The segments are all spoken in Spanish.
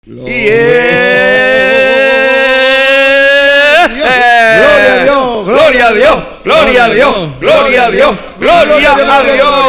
Gloria a Dios, gloria a Dios, gloria a Dios, gloria a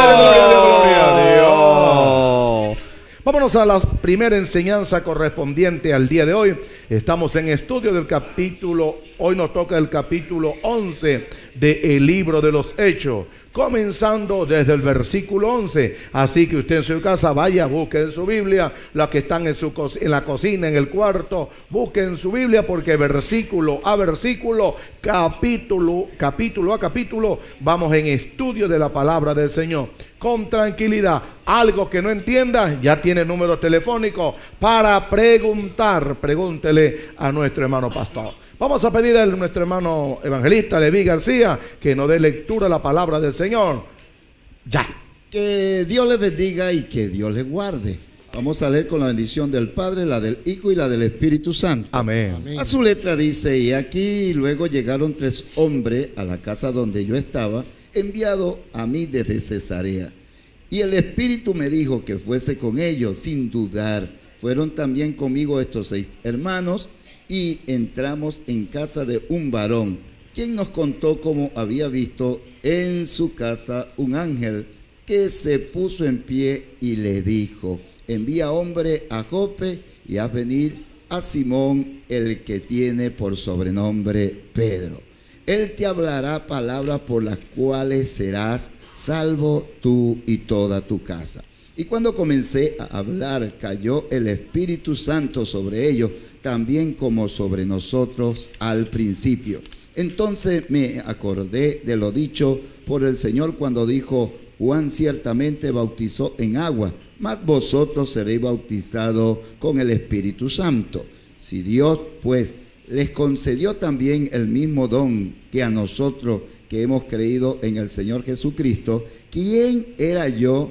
Dios. Vámonos a la primera enseñanza correspondiente al día de hoy. Estamos en estudio del capítulo, hoy nos toca el capítulo 11 del libro de los Hechos, comenzando desde el versículo 11. Así que usted en su casa vaya, busque en su Biblia, las que están en la cocina, en el cuarto, busquen su Biblia, porque versículo a versículo, capítulo a capítulo, vamos en estudio de la palabra del Señor. Con tranquilidad, algo que no entienda, ya tiene número telefónico para preguntar. Pregúntele a nuestro hermano pastor. Vamos a pedir a nuestro hermano evangelista Leví García que nos dé lectura a la palabra del Señor. Ya. Que Dios les bendiga y que Dios les guarde. Vamos a leer con la bendición del Padre, la del Hijo y la del Espíritu Santo. Amén. A su letra dice: y aquí luego llegaron 3 hombres a la casa donde yo estaba, enviado a mí desde Cesarea. Y el Espíritu me dijo que fuese con ellos sin dudar. Fueron también conmigo estos 6 hermanos, y entramos en casa de un varón, quien nos contó cómo había visto en su casa un ángel que se puso en pie y le dijo: envía hombre a Jope y haz venir a Simón, el que tiene por sobrenombre Pedro. Él te hablará palabras por las cuales serás salvo tú y toda tu casa. Y cuando comencé a hablar, cayó el Espíritu Santo sobre ellos, también como sobre nosotros al principio. Entonces me acordé de lo dicho por el Señor cuando dijo: Juan ciertamente bautizó en agua, mas vosotros seréis bautizados con el Espíritu Santo. Si Dios, pues, les concedió también el mismo don que a nosotros que hemos creído en el Señor Jesucristo, ¿quién era yo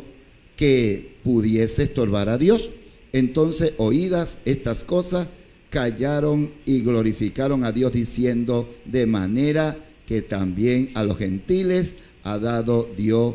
que pudiese estorbar a Dios? Entonces, oídas estas cosas, callaron y glorificaron a Dios, diciendo: de manera que también a los gentiles ha dado Dios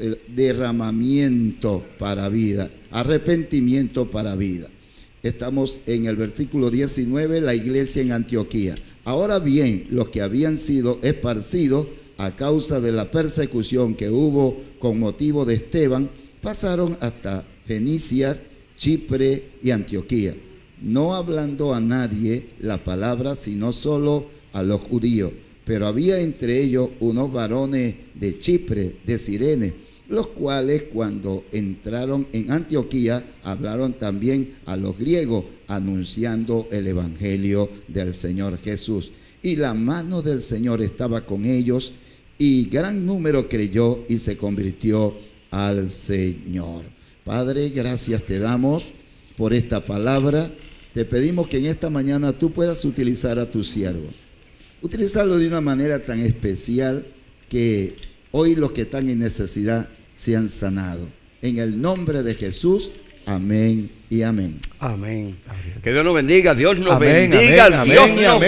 derramamiento para vida, arrepentimiento para vida. Estamos en el versículo 19, la iglesia en Antioquía. Ahora bien, los que habían sido esparcidos a causa de la persecución que hubo con motivo de Esteban, pasaron hasta Fenicia, Chipre y Antioquía, no hablando a nadie la palabra, sino solo a los judíos. Pero había entre ellos unos varones de Chipre, de Cirene, los cuales cuando entraron en Antioquía hablaron también a los griegos, anunciando el evangelio del Señor Jesús. Y la mano del Señor estaba con ellos, y gran número creyó y se convirtió al Señor. Padre, gracias te damos por esta palabra. Te pedimos que en esta mañana tú puedas utilizar a tu siervo, utilizarlo de una manera tan especial que hoy los que están en necesidad sean sanados. En el nombre de Jesús, amén y amén. Amén. Que Dios nos bendiga, Dios nos Amén, bendiga, amén, Dios amén, nos amén.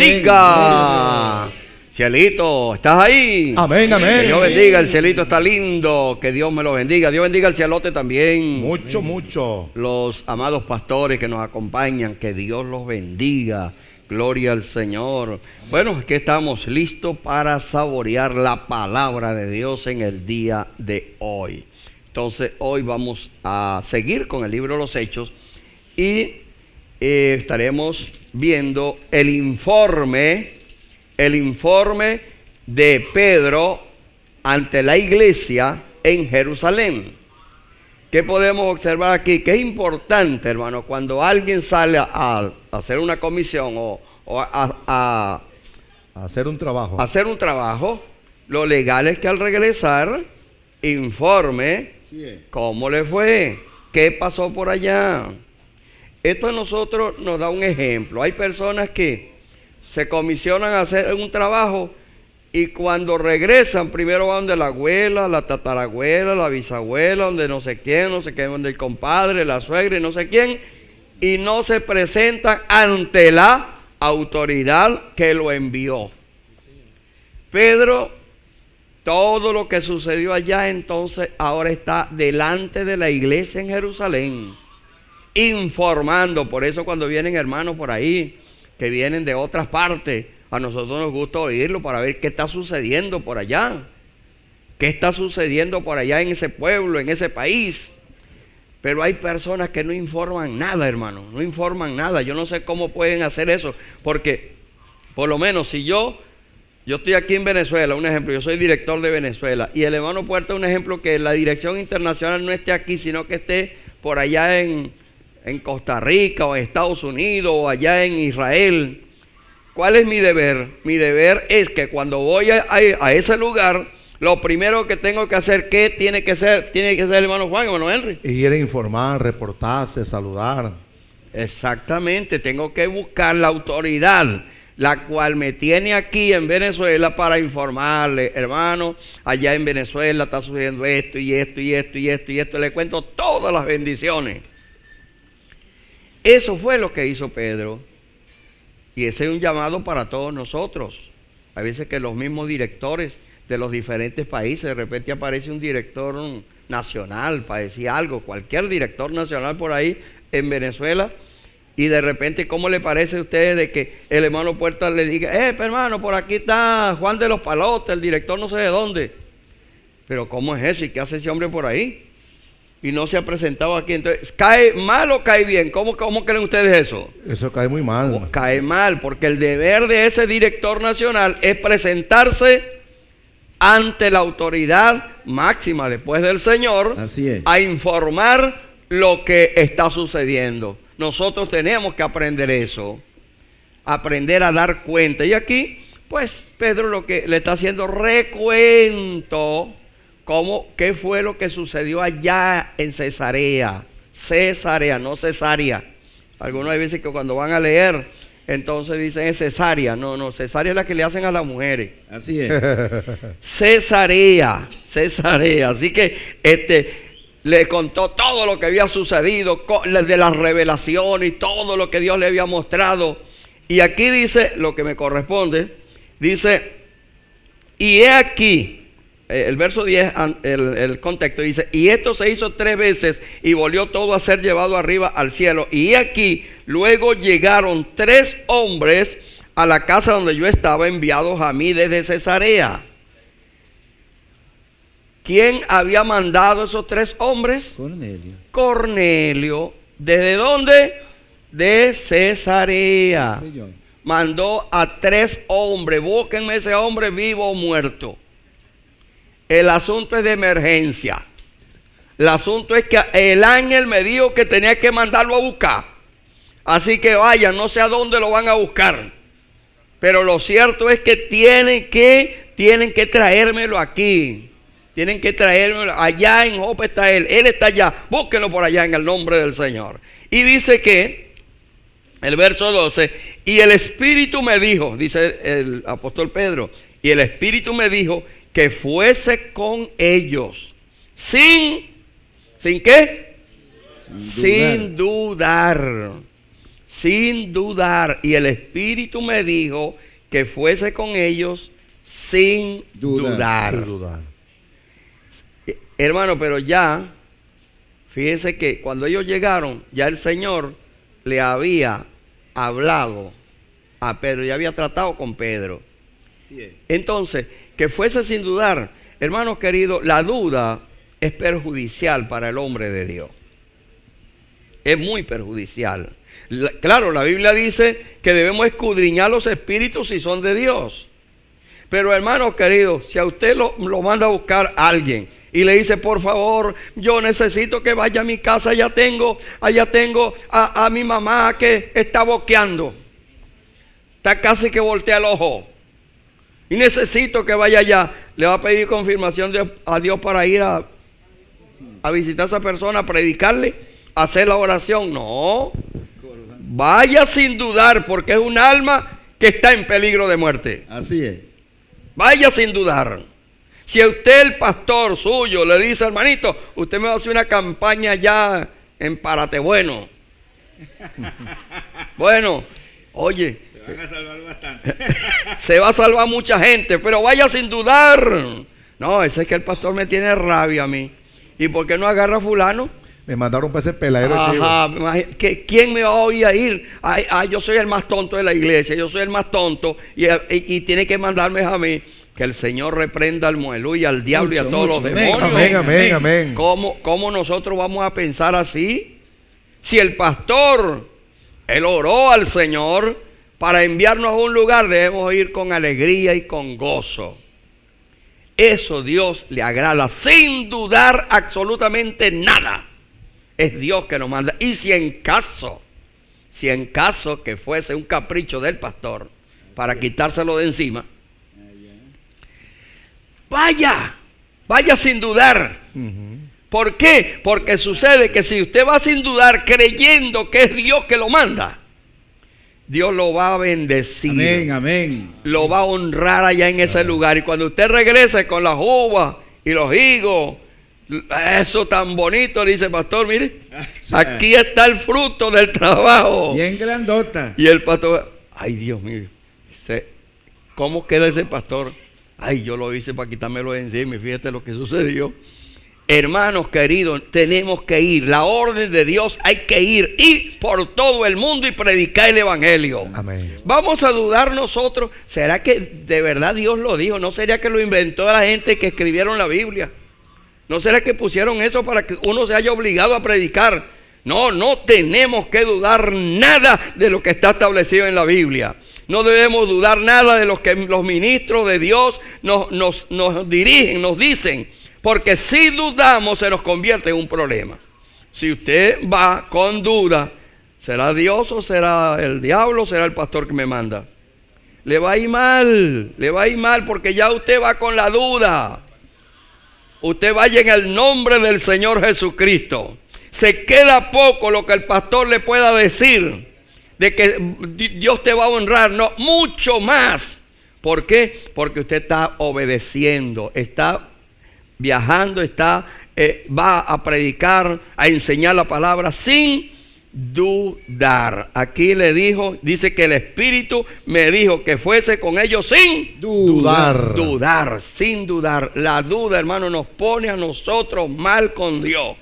bendiga. Amén. Cielito, ¿estás ahí? Amén, amén. Que Dios bendiga, el cielito está lindo, que Dios me lo bendiga. Dios bendiga el cielote también. Mucho, mucho. Los amados pastores que nos acompañan, que Dios los bendiga. Gloria al Señor. Bueno, aquí estamos listos para saborear la palabra de Dios en el día de hoy. Entonces, hoy vamos a seguir con el libro de los Hechos y estaremos viendo el informe de Pedro ante la iglesia en Jerusalén. ¿Qué podemos observar aquí? Que es importante, hermano, cuando alguien sale a hacer una comisión o a hacer un trabajo. Hacer un trabajo, lo legal es que al regresar informe cómo le fue, qué pasó por allá. Esto a nosotros nos da un ejemplo. Hay personas que se comisionan a hacer un trabajo y cuando regresan, primero van de la abuela, la tatarabuela, la bisabuela, donde no sé quién, donde el compadre, la suegra y no sé quién, y no se presentan ante la autoridad que lo envió. Pedro, todo lo que sucedió allá, entonces ahora está delante de la iglesia en Jerusalén. informando. Por eso cuando vienen hermanos por ahí, que vienen de otras partes, a nosotros nos gusta oírlo para ver qué está sucediendo por allá. ¿Qué está sucediendo por allá en ese pueblo, en ese país? Pero hay personas que no informan nada, hermano. No informan nada. Yo no sé cómo pueden hacer eso. Porque, por lo menos, si yo estoy aquí en Venezuela, un ejemplo, yo soy director de Venezuela. Y el hermano Puerta, un ejemplo, que la dirección internacional no esté aquí, sino que esté por allá en Costa Rica, o en Estados Unidos, o allá en Israel. ¿Cuál es mi deber? Mi deber es que cuando voy a ese lugar, lo primero que tengo que hacer, ¿qué tiene que ser? Tiene que ser el hermano Juan, hermano Henry. Ir a informar, reportarse, saludar. Exactamente, tengo que buscar la autoridad, la cual me tiene aquí en Venezuela para informarle, hermano, allá en Venezuela está sucediendo esto y esto y esto y esto y esto. Le cuento todas las bendiciones. Eso fue lo que hizo Pedro. Y ese es un llamado para todos nosotros. Hay veces que los mismos directores de los diferentes países, de repente aparece un director nacional para decir algo, cualquier director nacional por ahí en Venezuela, y de repente, ¿cómo le parece a ustedes de que el hermano Puerta le diga, hermano, por aquí está Juan de los Palotes, el director no sé de dónde? Pero ¿cómo es eso? ¿Y qué hace ese hombre por ahí? Y no se ha presentado aquí. Entonces, ¿cae mal o cae bien? ¿Cómo creen ustedes eso? Eso cae muy mal. Cae mal, porque el deber de ese director nacional es presentarse ante la autoridad máxima después del Señor. Así es. A informar lo que está sucediendo. Nosotros tenemos que aprender eso, aprender a dar cuenta. Y aquí, pues, Pedro lo que le está haciendo recuento, qué fue lo que sucedió allá en Cesarea. Cesarea, no Cesárea. Algunos hay veces que cuando van a leer, entonces dicen es cesárea. No, cesárea es la que le hacen a las mujeres. Así es. Cesarea. Así que le contó todo lo que había sucedido, de las revelaciones y todo lo que Dios le había mostrado. Y aquí dice lo que me corresponde. Dice, y he aquí, el verso 10, el contexto dice, y esto se hizo 3 veces y volvió todo a ser llevado arriba al cielo. Y aquí luego llegaron 3 hombres a la casa donde yo estaba, enviados a mí desde Cesarea. ¿Quién había mandado esos 3 hombres? Cornelio. ¿Desde dónde? De Cesarea. Sí, señor. Mandó a 3 hombres. Búsquenme ese hombre vivo o muerto. El asunto es de emergencia. El asunto es que el ángel me dijo que tenía que mandarlo a buscar. Así que vayan, no sé a dónde lo van a buscar. Pero lo cierto es que tienen que traérmelo aquí. Tienen que traérmelo. Allá en Jope está él. Él está allá. Búsquenlo por allá en el nombre del Señor. Y dice que, el verso 12, y el Espíritu me dijo, dice el apóstol Pedro, y el Espíritu me dijo que fuese con ellos. ¿Sin qué? Sin dudar. Sin dudar. Y el Espíritu me dijo que fuese con ellos sin dudar. Sin dudar. Hermano, pero ya, fíjense que cuando ellos llegaron, ya el Señor le había hablado a Pedro, ya había tratado con Pedro. Entonces, que fuese sin dudar, hermanos queridos, la duda es perjudicial para el hombre de Dios. Es muy perjudicial. Claro, la Biblia dice que debemos escudriñar los espíritus si son de Dios. Pero hermanos queridos, si a usted lo manda a buscar a alguien y le dice, por favor, yo necesito que vaya a mi casa, allá tengo a mi mamá que está boqueando, está casi que voltea el ojo, y necesito que vaya allá, le va a pedir confirmación a Dios para ir a visitar a esa persona, a predicarle, a hacer la oración. No, vaya sin dudar, porque es un alma que está en peligro de muerte. Así es. Vaya sin dudar. Si a usted, el pastor suyo, le dice, hermanito, usted me va a hacer una campaña ya en Parate Bueno. Bueno, oye, se van a salvar bastante. Se va a salvar mucha gente, pero vaya sin dudar. No, ese es que el pastor me tiene rabia a mí. ¿Y por qué no agarra a fulano? Me mandaron para ese peladero. Ajá, ¿quién me va a oír ir? Yo soy el más tonto de la iglesia, yo soy el más tonto y tiene que mandarme a mí. Que el Señor reprenda al muelú y al diablo y a todos los demonios. Amén. ¿Cómo nosotros vamos a pensar así? Si el pastor, él oró al Señor para enviarnos a un lugar, debemos ir con alegría y con gozo. Eso Dios le agrada, sin dudar absolutamente nada. Es Dios que nos manda. Y si en caso que fuese un capricho del pastor para quitárselo de encima, vaya sin dudar. ¿Por qué? Porque sucede que si usted va sin dudar, creyendo que es Dios que lo manda, Dios lo va a bendecir. Amén. Lo va a honrar allá en ese lugar. Y cuando usted regrese con las uvas y los higos, eso tan bonito, le dice, pastor, mire, aquí está el fruto del trabajo. Bien grandota. Y el pastor, ay Dios mío, ¿cómo queda ese pastor? Ay, yo lo hice para quitármelo de encima y fíjate lo que sucedió. Hermanos queridos, tenemos que ir. La orden de Dios, hay que ir por todo el mundo y predicar el evangelio. Amén. Vamos a dudar nosotros. ¿Será que de verdad Dios lo dijo? ¿No sería que lo inventó la gente que escribieron la Biblia? ¿No será que pusieron eso para que uno se haya obligado a predicar? No tenemos que dudar nada de lo que está establecido en la Biblia. No debemos dudar nada de lo que los ministros de Dios nos dirigen, nos dicen. Porque si dudamos se nos convierte en un problema. Si usted va con duda, ¿será Dios o será el diablo o será el pastor que me manda? Le va a ir mal porque ya usted va con la duda. Usted vaya en el nombre del Señor Jesucristo. Se queda poco lo que el pastor le pueda decir de que Dios te va a honrar, no, mucho más. ¿Por qué? Porque usted está obedeciendo, está viajando, va a predicar, a enseñar la palabra sin dudar. Aquí dice que el Espíritu me dijo que fuese con ellos sin dudar, sin dudar. La duda, hermano, nos pone a nosotros mal con Dios.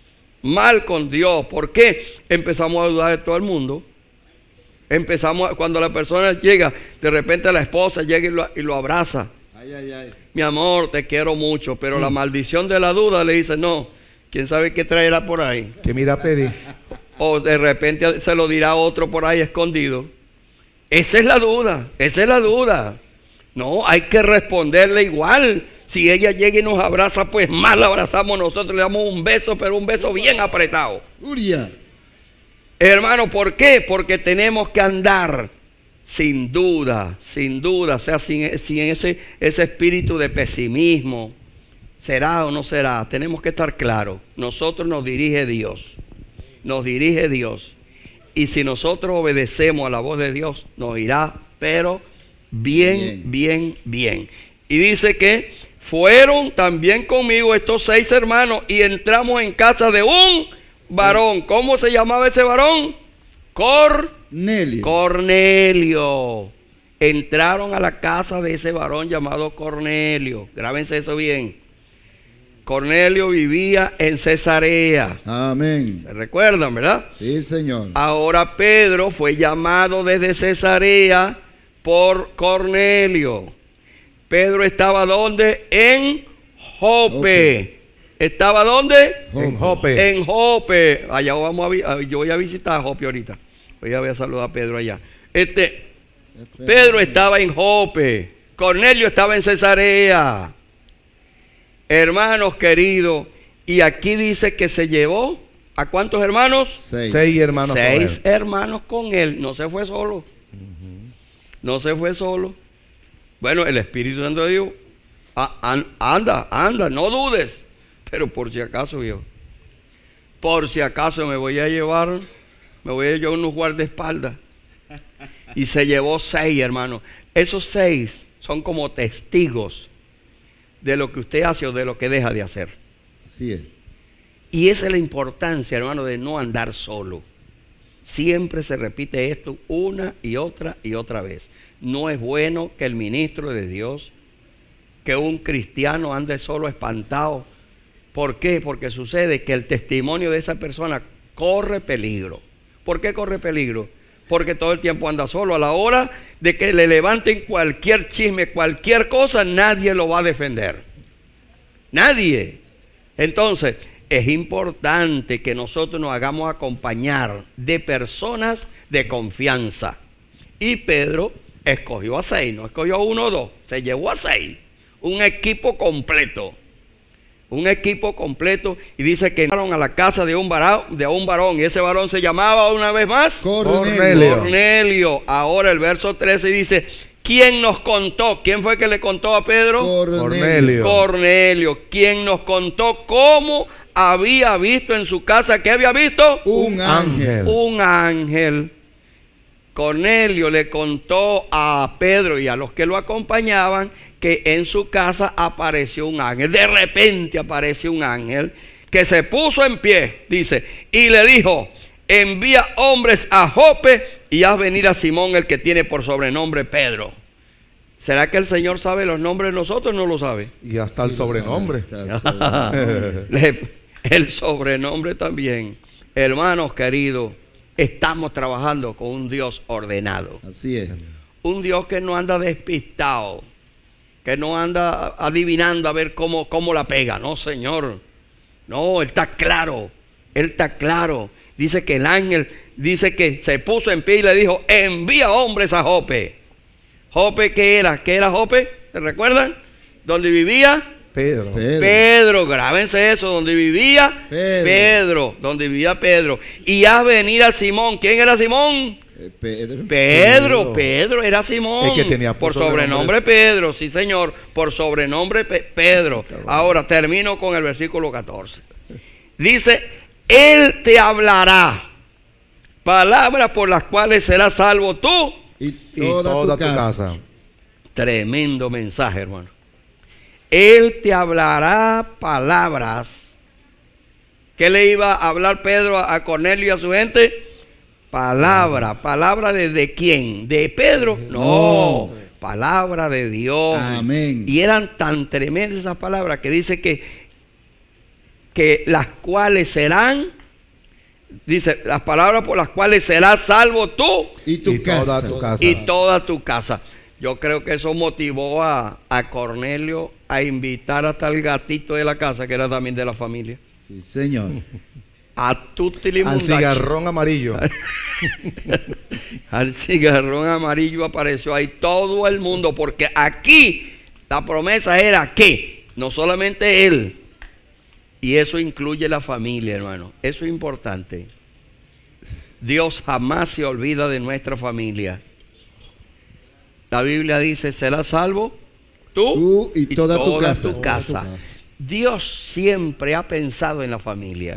¿Por qué? Empezamos a dudar de todo el mundo. Cuando la persona llega, de repente la esposa llega y lo abraza. Mi amor, te quiero mucho, pero la maldición de la duda le dice, no, quién sabe qué traerá por ahí. Que mira, Peri. O de repente se lo dirá otro por ahí escondido. Esa es la duda. No, hay que responderle igual. Si ella llega y nos abraza, pues más la abrazamos nosotros, le damos un beso, pero un beso bien apretado. Hermano, ¿por qué? Porque tenemos que andar sin duda, o sea, sin ese espíritu de pesimismo. ¿Será o no será? Tenemos que estar claros. Nosotros nos dirige Dios. Y si nosotros obedecemos a la voz de Dios, nos irá, pero bien. Y dice que fueron también conmigo estos 6 hermanos y entramos en casa de un varón. ¿Cómo se llamaba ese varón? Cornelio. Entraron a la casa de ese varón llamado Cornelio. Grábense eso bien. Cornelio vivía en Cesarea. Amén. ¿Se recuerdan, verdad? Sí, Señor. Ahora Pedro fue llamado desde Cesarea por Cornelio. Pedro estaba ¿dónde? En Jope. ¿Estaba dónde? En Jope. En Jope. Allá yo voy a visitar a Jope ahorita. Voy a saludar a Pedro allá. Pedro estaba en Jope. Cornelio estaba en Cesarea. Hermanos queridos, y aquí dice que se llevó ¿a cuántos hermanos? 6 hermanos. 6 hermanos con él. No se fue solo. No se fue solo. Bueno, el Espíritu Santo dijo, anda, no dudes. Pero por si acaso, viejo, por si acaso me voy a llevar unos guardaespaldas. Y se llevó 6 hermanos. Esos 6 son como testigos de lo que usted hace o de lo que deja de hacer. Así es. Y esa es la importancia, hermano, de no andar solo. Siempre se repite esto una y otra vez. No es bueno que el ministro de Dios, que un cristiano ande solo espantado ¿Por qué? Porque sucede que el testimonio de esa persona corre peligro. ¿Por qué corre peligro? Porque todo el tiempo anda solo. A la hora de que le levanten cualquier chisme, cualquier cosa, nadie lo va a defender. Nadie. Entonces, es importante que nosotros nos hagamos acompañar de personas de confianza. Y Pedro escogió a 6, no escogió 1 o 2, se llevó a 6. Un equipo completo. Un equipo completo. Y dice que entraron a la casa de un varón. Y ese varón se llamaba una vez más Cornelio. Ahora el verso 13 dice: ¿quién nos contó? ¿Quién fue que le contó a Pedro? Cornelio. ¿Quién nos contó cómo había visto en su casa? ¿Qué había visto? Un ángel. Un ángel. Cornelio le contó a Pedro y a los que lo acompañaban que en su casa apareció un ángel. De repente apareció un ángel que se puso en pie, dice, y le dijo: envía hombres a Jope y haz venir a Simón, el que tiene por sobrenombre Pedro. ¿Será que el Señor sabe los nombres de nosotros? No lo sabe. Y hasta el sobrenombre. El sobrenombre también. Hermanos queridos, estamos trabajando con un Dios ordenado. Así es. Un Dios que no anda despistado, que no anda adivinando a ver cómo la pega. No, Señor. No, Él está claro. Él está claro. Dice que el ángel, dice que se puso en pie y le dijo: envía hombres a Jope. ¿Jope qué era? ¿Qué era Jope? ¿Se recuerdan? ¿Dónde vivía? Pedro, grábense eso, donde vivía Pedro, donde vivía Pedro. Y haz venir a Simón. ¿Quién era Simón? Pedro era Simón. El que tenía por sobrenombre Pedro, sí señor, por sobrenombre Pedro. Ahora termino con el versículo 14. Dice: Él te hablará palabras por las cuales serás salvo tú y toda tu casa. Tremendo mensaje, hermano. Él te hablará palabras. ¿Qué le iba a hablar Pedro a Cornelio y a su gente? Palabra de quién, de Pedro, no, palabra de Dios. Amén. Y eran tan tremendas esas palabras que dice que las cuales serán, dice, las palabras por las cuales serás salvo tú y tu casa. Toda tu casa. Yo creo que eso motivó a Cornelio a invitar hasta el gatito de la casa, que era también de la familia. Sí, señor. Al cigarrón amarillo. Al cigarrón amarillo apareció ahí todo el mundo, porque aquí la promesa era que no solamente él, y eso incluye la familia, hermano. Eso es importante. Dios jamás se olvida de nuestra familia. La Biblia dice: serás salvo tú y toda tu casa. Dios siempre ha pensado en la familia.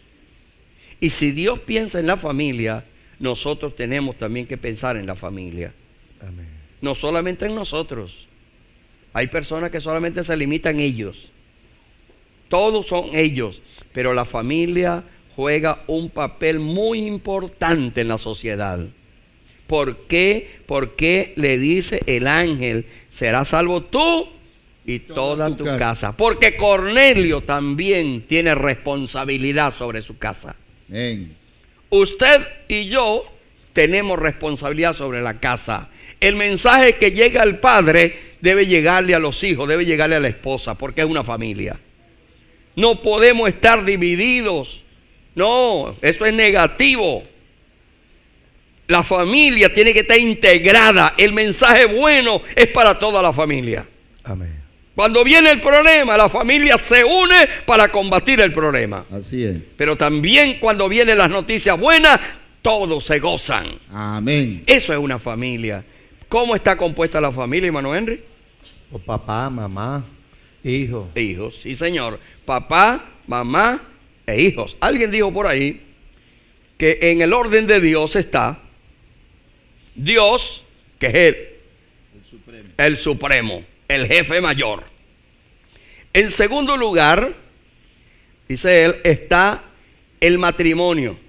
Y si Dios piensa en la familia, nosotros tenemos también que pensar en la familia. Amén. No solamente en nosotros. Hay personas que solamente se limitan ellos. Todos son ellos. Pero la familia juega un papel muy importante en la sociedad. ¿Por qué? Porque le dice el ángel: serás salvo tú y toda tu casa. Porque Cornelio también tiene responsabilidad sobre su casa. Amén. Usted y yo tenemos responsabilidad sobre la casa. El mensaje que llega al padre debe llegarle a los hijos, debe llegarle a la esposa, porque es una familia. No podemos estar divididos. No, eso es negativo. La familia tiene que estar integrada. El mensaje bueno es para toda la familia. Amén. Cuando viene el problema, la familia se une para combatir el problema. Así es. Pero también cuando vienen las noticias buenas, todos se gozan. Amén. Eso es una familia. ¿Cómo está compuesta la familia, hermano Henry? Por papá, mamá, hijos. Hijos, sí señor. Papá, mamá e hijos. Alguien dijo por ahí que en el orden de Dios está Dios, que es el supremo, el jefe mayor. En segundo lugar, dice él, está el matrimonio.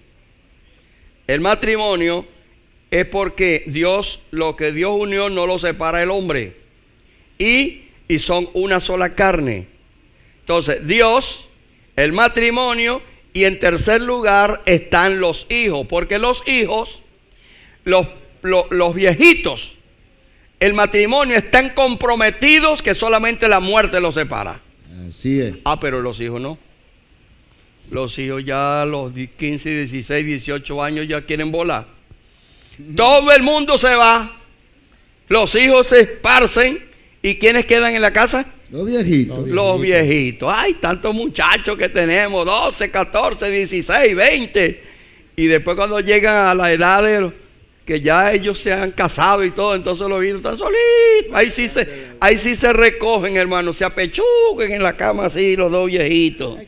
El matrimonio es porque Dios, lo que Dios unió no lo separa el hombre. Y son una sola carne. Entonces, Dios el matrimonio, y en tercer lugar están los hijos, porque los hijos, los viejitos, el matrimonio, están comprometidos que solamente la muerte los separa. Así es. Pero los hijos no. Los hijos ya a los 15, 16, 18 años ya quieren volar. Todo el mundo se va. Los hijos se esparcen. ¿Y quiénes quedan en la casa? Los viejitos. Los viejitos. Ay, tantos muchachos que tenemos, 12, 14, 16, 20. Y después cuando llegan a la edad de que ya ellos se han casado y todo, entonces los viejitos están solitos. Ahí sí se recogen, hermano, se apechugan en la cama así los dos viejitos.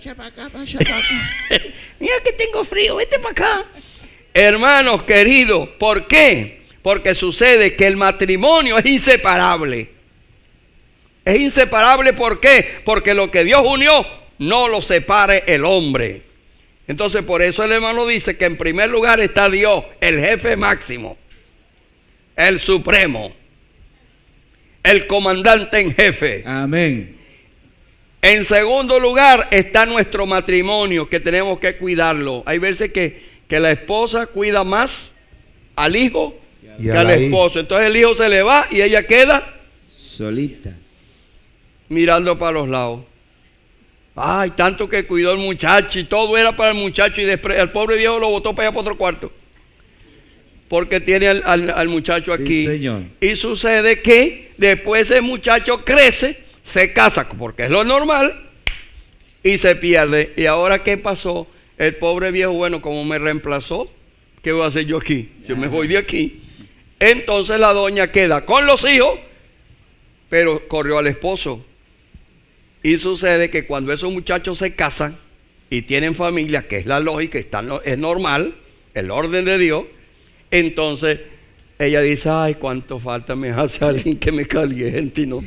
Mira que tengo frío, vete para acá. Hermanos queridos, ¿por qué? Porque sucede que el matrimonio es inseparable. Es inseparable, ¿por qué? Porque lo que Dios unió, no lo separe el hombre. Entonces por eso el hermano dice que en primer lugar está Dios, el jefe máximo, el supremo, el comandante en jefe. Amén. En segundo lugar está nuestro matrimonio, que tenemos que cuidarlo. Hay veces que la esposa cuida más al hijo que al esposo. Entonces el hijo se le va y ella queda solita, mirando para los lados. Ay, tanto que cuidó el muchacho y todo era para el muchacho, y después el pobre viejo lo botó para allá para otro cuarto porque tiene al muchacho aquí. Sí, señor. Y sucede que después el muchacho crece, se casa porque es lo normal y se pierde. ¿Y ahora qué pasó? El pobre viejo, bueno, como me reemplazó, ¿qué voy a hacer yo aquí? Yo me voy de aquí. Entonces la doña queda con los hijos, pero corrió al esposo. Y sucede que cuando esos muchachos se casan y tienen familia, que es la lógica, es normal, el orden de Dios, entonces ella dice, ay, cuánto falta me hace alguien que me caliente y no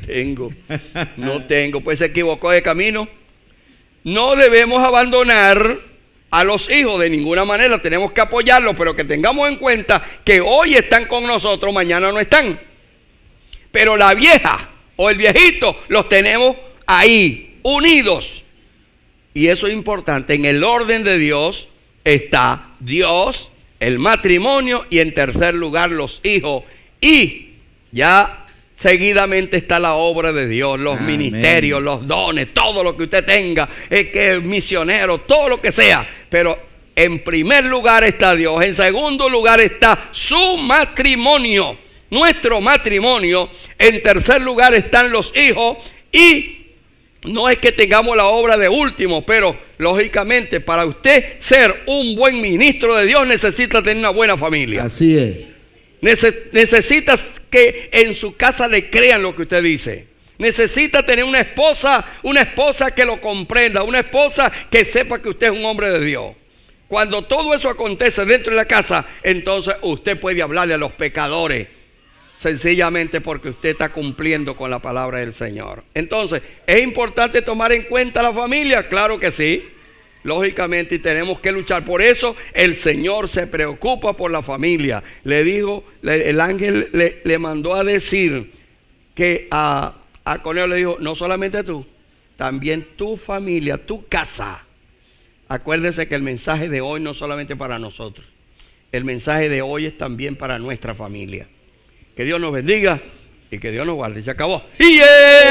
tengo, pues se equivocó de camino. No debemos abandonar a los hijos de ninguna manera, tenemos que apoyarlos, pero que tengamos en cuenta que hoy están con nosotros, mañana no están. Pero la vieja o el viejito los tenemos ahí, unidos. Y eso es importante. En el orden de Dios está Dios, el matrimonio, y en tercer lugar los hijos. Y ya seguidamente está la obra de Dios, los ministerios, los dones, todo lo que usted tenga, que es misionero, todo lo que sea. Pero en primer lugar está Dios, en segundo lugar está su matrimonio, nuestro matrimonio, en tercer lugar están los hijos. Y no es que tengamos la obra de último, pero lógicamente para usted ser un buen ministro de Dios necesita tener una buena familia. Así es. Necesitas que en su casa le crean lo que usted dice. Necesita tener una esposa que lo comprenda, una esposa que sepa que usted es un hombre de Dios. Cuando todo eso acontece dentro de la casa, entonces usted puede hablarle a los pecadores, sencillamente porque usted está cumpliendo con la palabra del Señor. Entonces, ¿es importante tomar en cuenta la familia? Claro que sí, lógicamente, y tenemos que luchar. Por eso el Señor se preocupa por la familia. Le dijo, el ángel le mandó a decir que a Cornelio le dijo, no solamente tú, también tu familia, tu casa. Acuérdense que el mensaje de hoy no es solamente para nosotros, el mensaje de hoy es también para nuestra familia. Que Dios nos bendiga y que Dios nos guarde. Se acabó. Gloria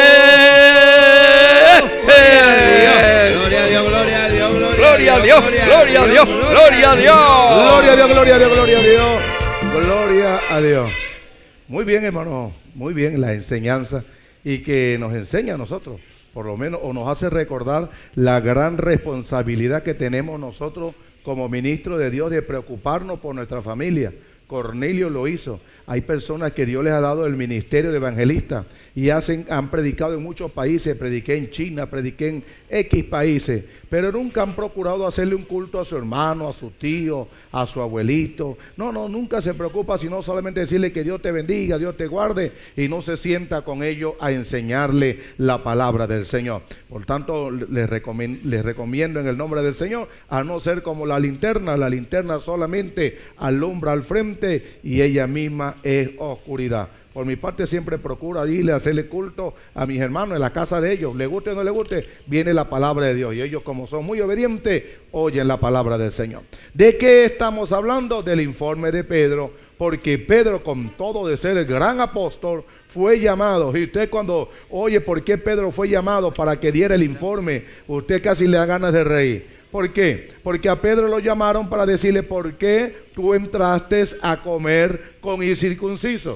a Dios, gloria a Dios, gloria a Dios, gloria a Dios, gloria a Dios, gloria a Dios, gloria a Dios, gloria a Dios, gloria a Dios. Muy bien, hermano, muy bien la enseñanza, y que nos enseña a nosotros, por lo menos, o nos hace recordar la gran responsabilidad que tenemos nosotros como ministros de Dios de preocuparnos por nuestra familia. Cornelio lo hizo. Hay personas que Dios les ha dado el ministerio de evangelista y han predicado en muchos países. Prediqué en China, prediqué en X países, pero nunca han procurado hacerle un culto a su hermano, a su tío, a su abuelito. No, nunca se preocupa, sino solamente decirle que Dios te bendiga, Dios te guarde, y no se sienta con ellos a enseñarle la palabra del Señor. Por tanto, les recomiendo en el nombre del Señor a no ser como la linterna solamente alumbra al frente y ella misma es oscuridad. Por mi parte siempre procuro irle a hacerle culto a mis hermanos en la casa de ellos. Le guste o no le guste, viene la palabra de Dios. Y ellos, como son muy obedientes, oyen la palabra del Señor. ¿De qué estamos hablando? Del informe de Pedro. Porque Pedro, con todo de ser el gran apóstol, fue llamado. Y usted cuando oye por qué Pedro fue llamado para que diera el informe, usted casi le da ganas de reír. ¿Por qué? Porque a Pedro lo llamaron para decirle: ¿por qué tú entraste a comer con incircuncisos?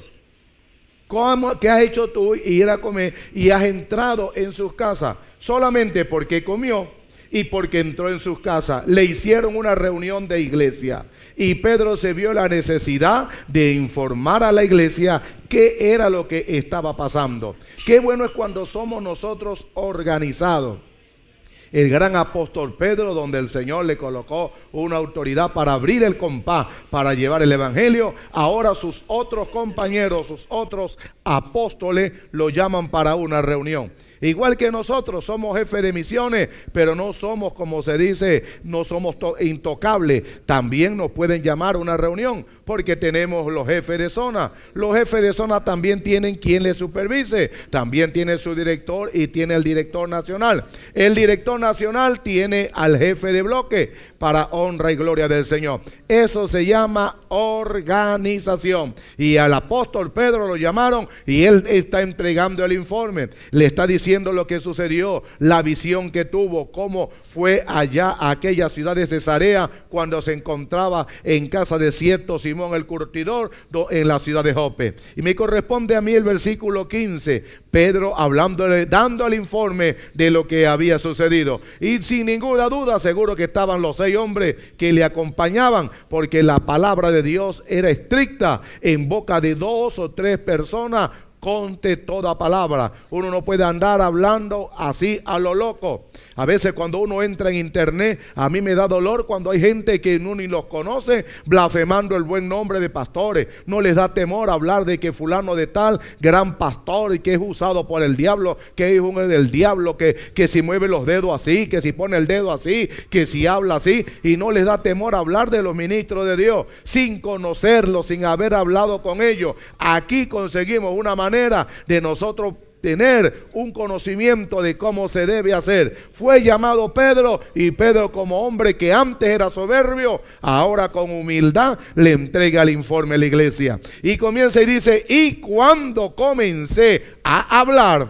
¿Qué has hecho tú ir a comer y has entrado en sus casas? Solamente porque comió y porque entró en sus casas. Le hicieron una reunión de iglesia y Pedro se vio la necesidad de informar a la iglesia qué era lo que estaba pasando. Qué bueno es cuando somos nosotros organizados. El gran apóstol Pedro, donde el Señor le colocó una autoridad para abrir el compás, para llevar el evangelio, ahora sus otros compañeros, sus otros apóstoles lo llaman para una reunión. Igual que nosotros somos jefes de misiones, pero no somos, como se dice, no somos intocables. También nos pueden llamar a una reunión porque tenemos los jefes de zona. Los jefes de zona también tienen quien les supervise. También tiene su director y tiene el director nacional. El director nacional tiene al jefe de bloque para honra y gloria del Señor. Eso se llama organización. Y al apóstol Pedro lo llamaron y él está entregando el informe. Le está diciendo lo que sucedió, la visión que tuvo, cómo fue allá a aquella ciudad de Cesarea cuando se encontraba en casa de cierto Simón el curtidor en la ciudad de Jope. Y me corresponde a mí el versículo 15, Pedro hablándole, dando el informe de lo que había sucedido. Y sin ninguna duda, seguro que estaban los 6 hombres que le acompañaban, porque la palabra de Dios era estricta: en boca de 2 o 3 personas conte toda palabra. Uno no puede andar hablando así a lo loco. A veces cuando uno entra en internet, a mí me da dolor cuando hay gente que uno ni los conoce blasfemando el buen nombre de pastores. No les da temor hablar de que fulano de tal, gran pastor, y que es usado por el diablo, que es uno del diablo, que si mueve los dedos así, que si pone el dedo así, que si habla así. Y no les da temor hablar de los ministros de Dios sin conocerlos, sin haber hablado con ellos. Aquí conseguimos una manera de nosotros tener un conocimiento de cómo se debe hacer. Fue llamado Pedro, y Pedro, como hombre que antes era soberbio, ahora con humildad le entrega el informe a la iglesia. Y comienza y dice: y cuando comencé a hablar,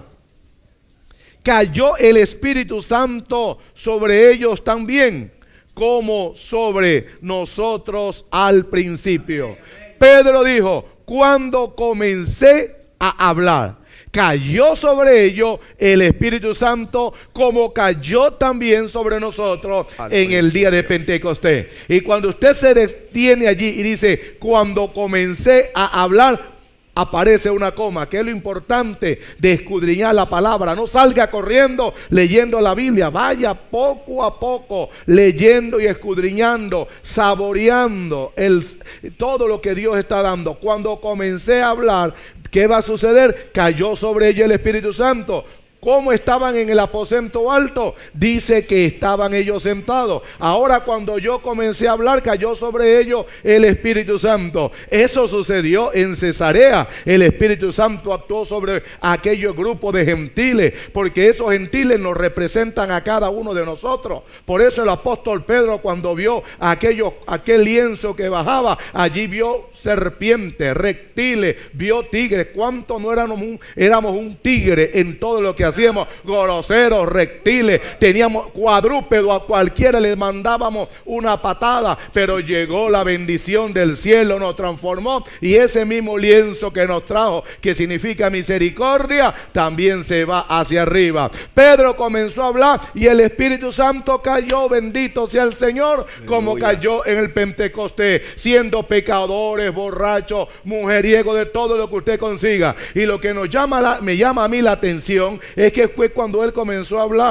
cayó el Espíritu Santo sobre ellos también, como sobre nosotros al principio. Pedro dijo: cuando comencé a hablar, cayó sobre ellos el Espíritu Santo, como cayó también sobre nosotros en el día de Pentecostés. Y cuando usted se detiene allí y dice: cuando comencé a hablar, aparece una coma, que es lo importante de escudriñar la palabra. No salga corriendo leyendo la Biblia, vaya poco a poco leyendo y escudriñando, saboreando todo lo que Dios está dando. Cuando comencé a hablar, ¿qué va a suceder? Cayó sobre ellos el Espíritu Santo. ¿Cómo estaban en el aposento alto? Dice que estaban ellos sentados. Ahora, cuando yo comencé a hablar, cayó sobre ellos el Espíritu Santo. Eso sucedió en Cesarea. El Espíritu Santo actuó sobre aquellos grupos de gentiles, porque esos gentiles nos representan a cada uno de nosotros. Por eso el apóstol Pedro, cuando vio aquel lienzo que bajaba, allí vio serpientes, reptiles, vio tigres. ¿Cuánto no éramos un tigre en todo lo que hacíamos? Groseros, reptiles, teníamos cuadrúpedo, a cualquiera le mandábamos una patada, pero llegó la bendición del cielo, nos transformó, y ese mismo lienzo que nos trajo, que significa misericordia, también se va hacia arriba. Pedro comenzó a hablar y el Espíritu Santo cayó, bendito sea el Señor, como cayó en el Pentecostés, siendo pecadores, borrachos, mujeriegos, de todo lo que usted consiga. Y lo que me llama a mí la atención es que fue cuando él comenzó a hablar.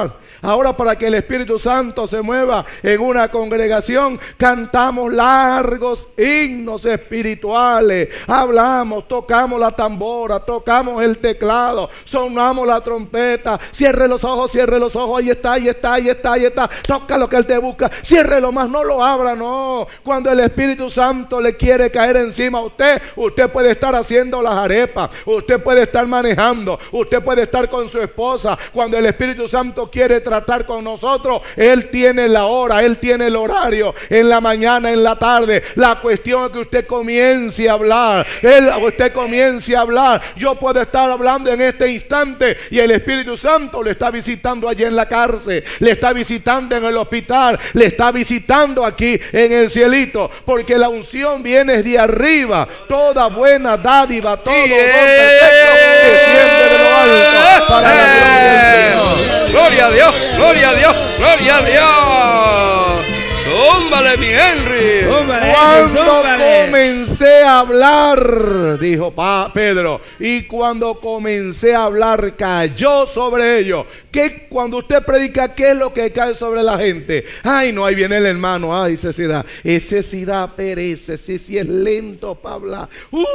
Ahora, para que el Espíritu Santo se mueva en una congregación, cantamos largos himnos espirituales, hablamos, tocamos la tambora, tocamos el teclado, sonamos la trompeta. Cierre los ojos, ahí está, ahí está, ahí está, ahí está. Toca lo que Él te busca, ciérrelo más, no lo abra, no. Cuando el Espíritu Santo le quiere caer encima a usted, usted puede estar haciendo las arepas, usted puede estar manejando, usted puede estar con su esposa. Cuando el Espíritu Santo quiere tratar con nosotros, Él tiene la hora, Él tiene el horario, en la mañana, en la tarde. La cuestión es que usted comience a hablar, usted comience a hablar. Yo puedo estar hablando en este instante y el Espíritu Santo le está visitando allí en la cárcel, le está visitando en el hospital, le está visitando aquí en el cielito, porque la unción viene de arriba. Toda buena dádiva, todo don perfecto desciende de lo alto para la gloria del Señor. Gloria a Dios, gloria a Dios, gloria a Dios. Zúmbale, mi Henry. Cuando comencé a hablar, dijo Pedro, y cuando comencé a hablar cayó sobre ellos. Que cuando usted predica, ¿qué es lo que cae sobre la gente? Ay, no, ahí viene el hermano. Ay, ese sí da pereza, ese sí es lento para hablar.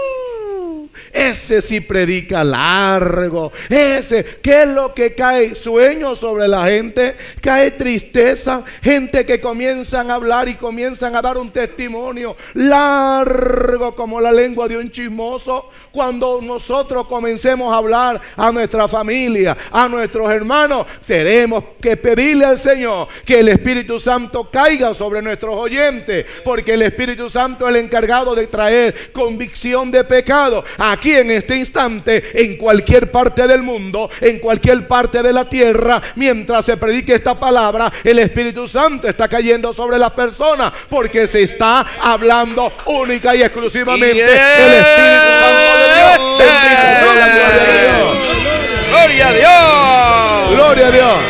Ese sí predica largo. Ese, ¿qué es lo que cae? Sueño sobre la gente, cae tristeza, gente que comienzan a hablar y comienzan a dar un testimonio largo como la lengua de un chismoso. Cuando nosotros comencemos a hablar a nuestra familia, a nuestros hermanos, tenemos que pedirle al Señor que el Espíritu Santo caiga sobre nuestros oyentes, porque el Espíritu Santo es el encargado de traer convicción de pecado. Aquí en este instante, en cualquier parte del mundo, en cualquier parte de la tierra, mientras se predique esta palabra, el Espíritu Santo está cayendo sobre las personas, porque se está hablando única y exclusivamente el Espíritu Santo de Dios. Bendita sea la gloria de Dios. Gloria a Dios. Gloria a Dios.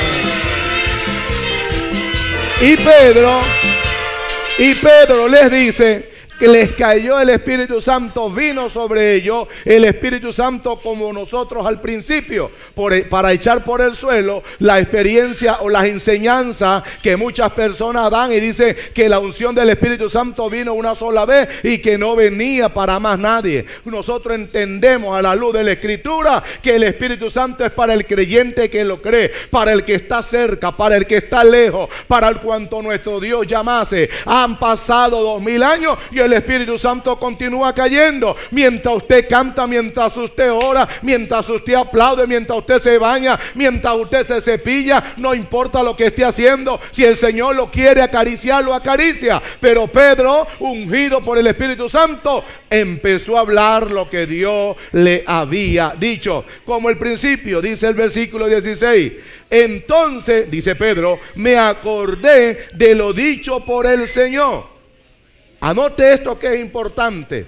Y Pedro les dice que les cayó el Espíritu Santo, vino sobre ellos el Espíritu Santo como nosotros al principio, para echar por el suelo la experiencia o las enseñanzas que muchas personas dan y dicen que la unción del Espíritu Santo vino una sola vez y que no venía para más nadie. Nosotros entendemos a la luz de la Escritura que el Espíritu Santo es para el creyente que lo cree, para el que está cerca, para el que está lejos, para el cuanto nuestro Dios llamase. Han pasado 2000 años y el Espíritu Santo continúa cayendo mientras usted canta, mientras usted ora, mientras usted aplaude, mientras usted se baña, mientras usted se cepilla. No importa lo que esté haciendo, si el Señor lo quiere acariciar, lo acaricia. Pero Pedro, ungido por el Espíritu Santo, empezó a hablar lo que Dios le había dicho, como el principio, dice el versículo 16. Entonces, dice Pedro, me acordé de lo dicho por el Señor. Anote esto que es importante.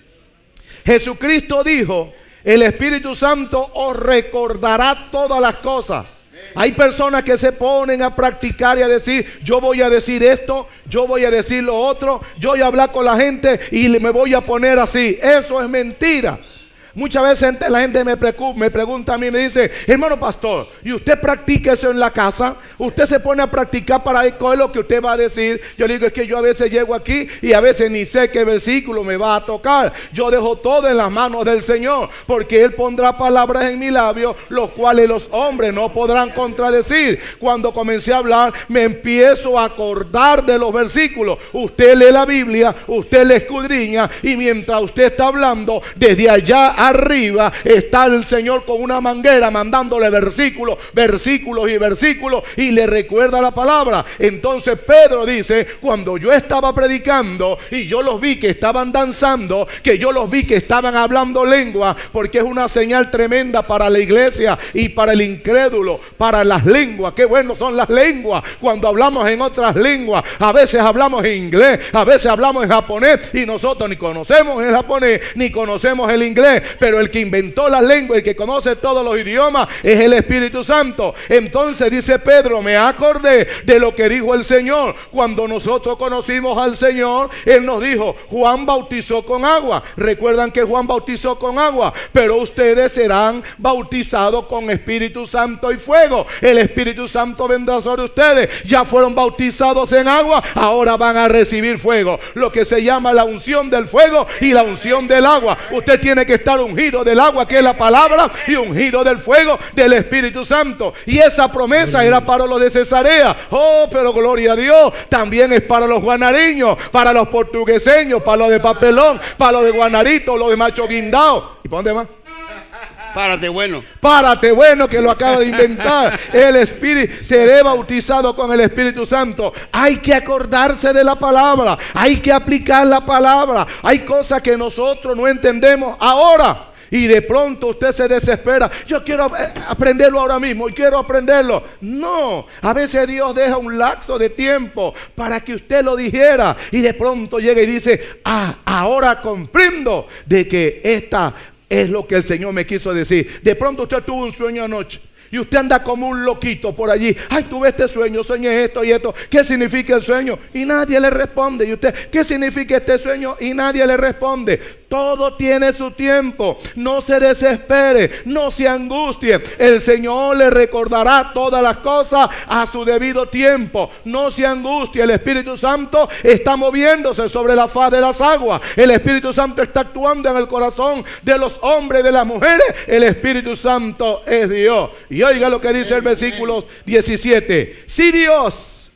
Jesucristo dijo: el Espíritu Santo os recordará todas las cosas. Hay personas que se ponen a practicar y a decir: yo voy a decir esto, yo voy a decir lo otro, yo voy a hablar con la gente y me voy a poner así. Eso es mentira. Muchas veces la gente me pregunta a mí, me dice: hermano pastor, ¿y usted practica eso en la casa? ¿Usted se pone a practicar para escoger lo que usted va a decir? Yo le digo: es que yo a veces llego aquí y a veces ni sé qué versículo me va a tocar. Yo dejo todo en las manos del Señor, porque Él pondrá palabras en mi labio, los cuales los hombres no podrán contradecir. Cuando comencé a hablar, me empiezo a acordar de los versículos. Usted lee la Biblia, usted le escudriña, y mientras usted está hablando, desde allá arriba está el Señor con una manguera mandándole versículos, versículos y versículos, y le recuerda la palabra. Entonces Pedro dice: cuando yo estaba predicando y yo los vi que estaban danzando, que yo los vi que estaban hablando lengua, porque es una señal tremenda para la iglesia y para el incrédulo, para las lenguas. Qué bueno son las lenguas cuando hablamos en otras lenguas. A veces hablamos en inglés, a veces hablamos en japonés, y nosotros ni conocemos el japonés ni conocemos el inglés, pero el que inventó las lenguas, el que conoce todos los idiomas, es el Espíritu Santo. Entonces dice Pedro, me acordé de lo que dijo el Señor. Cuando nosotros conocimos al Señor, Él nos dijo, Juan bautizó con agua. Recuerdan que Juan bautizó con agua, pero ustedes serán bautizados con Espíritu Santo y fuego. El Espíritu Santo vendrá sobre ustedes. Ya fueron bautizados en agua, ahora van a recibir fuego, lo que se llama la unción del fuego y la unción del agua. Usted tiene que estar ungido del agua, que es la palabra, y ungido del fuego, del Espíritu Santo. Y esa promesa era para los de Cesarea. Oh, pero gloria a Dios, también es para los guanariños, para los portugueseños, para los de Papelón, para los de Guanarito, los de Macho Guindao. ¿Y para dónde más? Párate bueno. Párate bueno, que lo acaba de inventar. El Espíritu, seré bautizado con el Espíritu Santo. Hay que acordarse de la palabra, hay que aplicar la palabra. Hay cosas que nosotros no entendemos ahora, y de pronto usted se desespera. Yo quiero aprenderlo ahora mismo y quiero aprenderlo. No, a veces Dios deja un lapso de tiempo para que usted lo dijera, y de pronto llega y dice, ahora comprendo de que esta es lo que el Señor me quiso decir. De pronto usted tuvo un sueño anoche y usted anda como un loquito por allí. Ay, tuve este sueño, soñé esto y esto. ¿Qué significa el sueño? Y nadie le responde. Y usted, ¿qué significa este sueño? Y nadie le responde. Todo tiene su tiempo. No se desespere, no se angustie. El Señor le recordará todas las cosas a su debido tiempo. No se angustie. El Espíritu Santo está moviéndose sobre la faz de las aguas. El Espíritu Santo está actuando en el corazón de los hombres y de las mujeres. El Espíritu Santo es Dios. Y oiga lo que dice el versículo 17. Si Dios,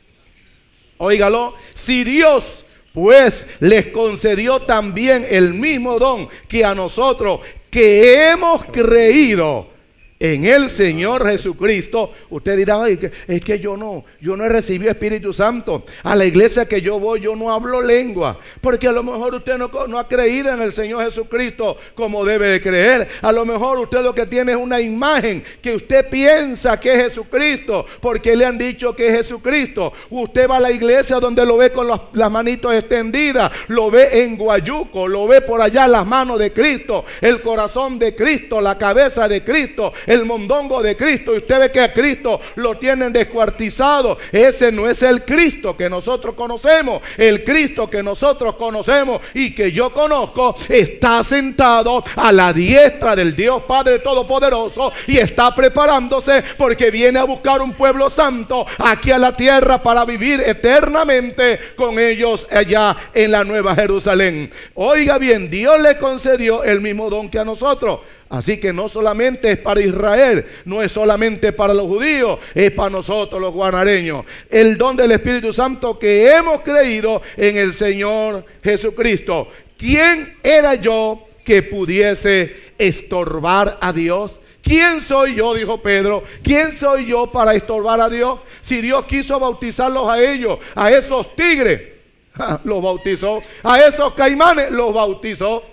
óigalo, si Dios pues les concedió también el mismo don que a nosotros, que hemos creído en el Señor Jesucristo. Usted dirá, ay, es que yo no he recibido Espíritu Santo. A la iglesia que yo voy, yo no hablo lengua, porque a lo mejor usted no ha creído en el Señor Jesucristo como debe de creer. A lo mejor usted lo que tiene es una imagen que usted piensa que es Jesucristo, porque le han dicho que es Jesucristo. Usted va a la iglesia donde lo ve con las manitos extendidas, lo ve en guayuco, lo ve por allá las manos de Cristo, el corazón de Cristo, la cabeza de Cristo, el mondongo de Cristo, y usted ve que a Cristo lo tienen descuartizado. Ese no es el Cristo que nosotros conocemos. El Cristo que nosotros conocemos y que yo conozco está sentado a la diestra del Dios Padre Todopoderoso y está preparándose, porque viene a buscar un pueblo santo aquí a la tierra para vivir eternamente con ellos allá en la Nueva Jerusalén. Oiga bien, Dios le concedió el mismo don que a nosotros. Así que no solamente es para Israel, no es solamente para los judíos, es para nosotros los guanareños. El don del Espíritu Santo que hemos creído en el Señor Jesucristo. ¿Quién era yo que pudiese estorbar a Dios? ¿Quién soy yo? Dijo Pedro. ¿Quién soy yo para estorbar a Dios? Si Dios quiso bautizarlos a ellos, a esos tigres, los bautizó. A esos caimanes, los bautizó.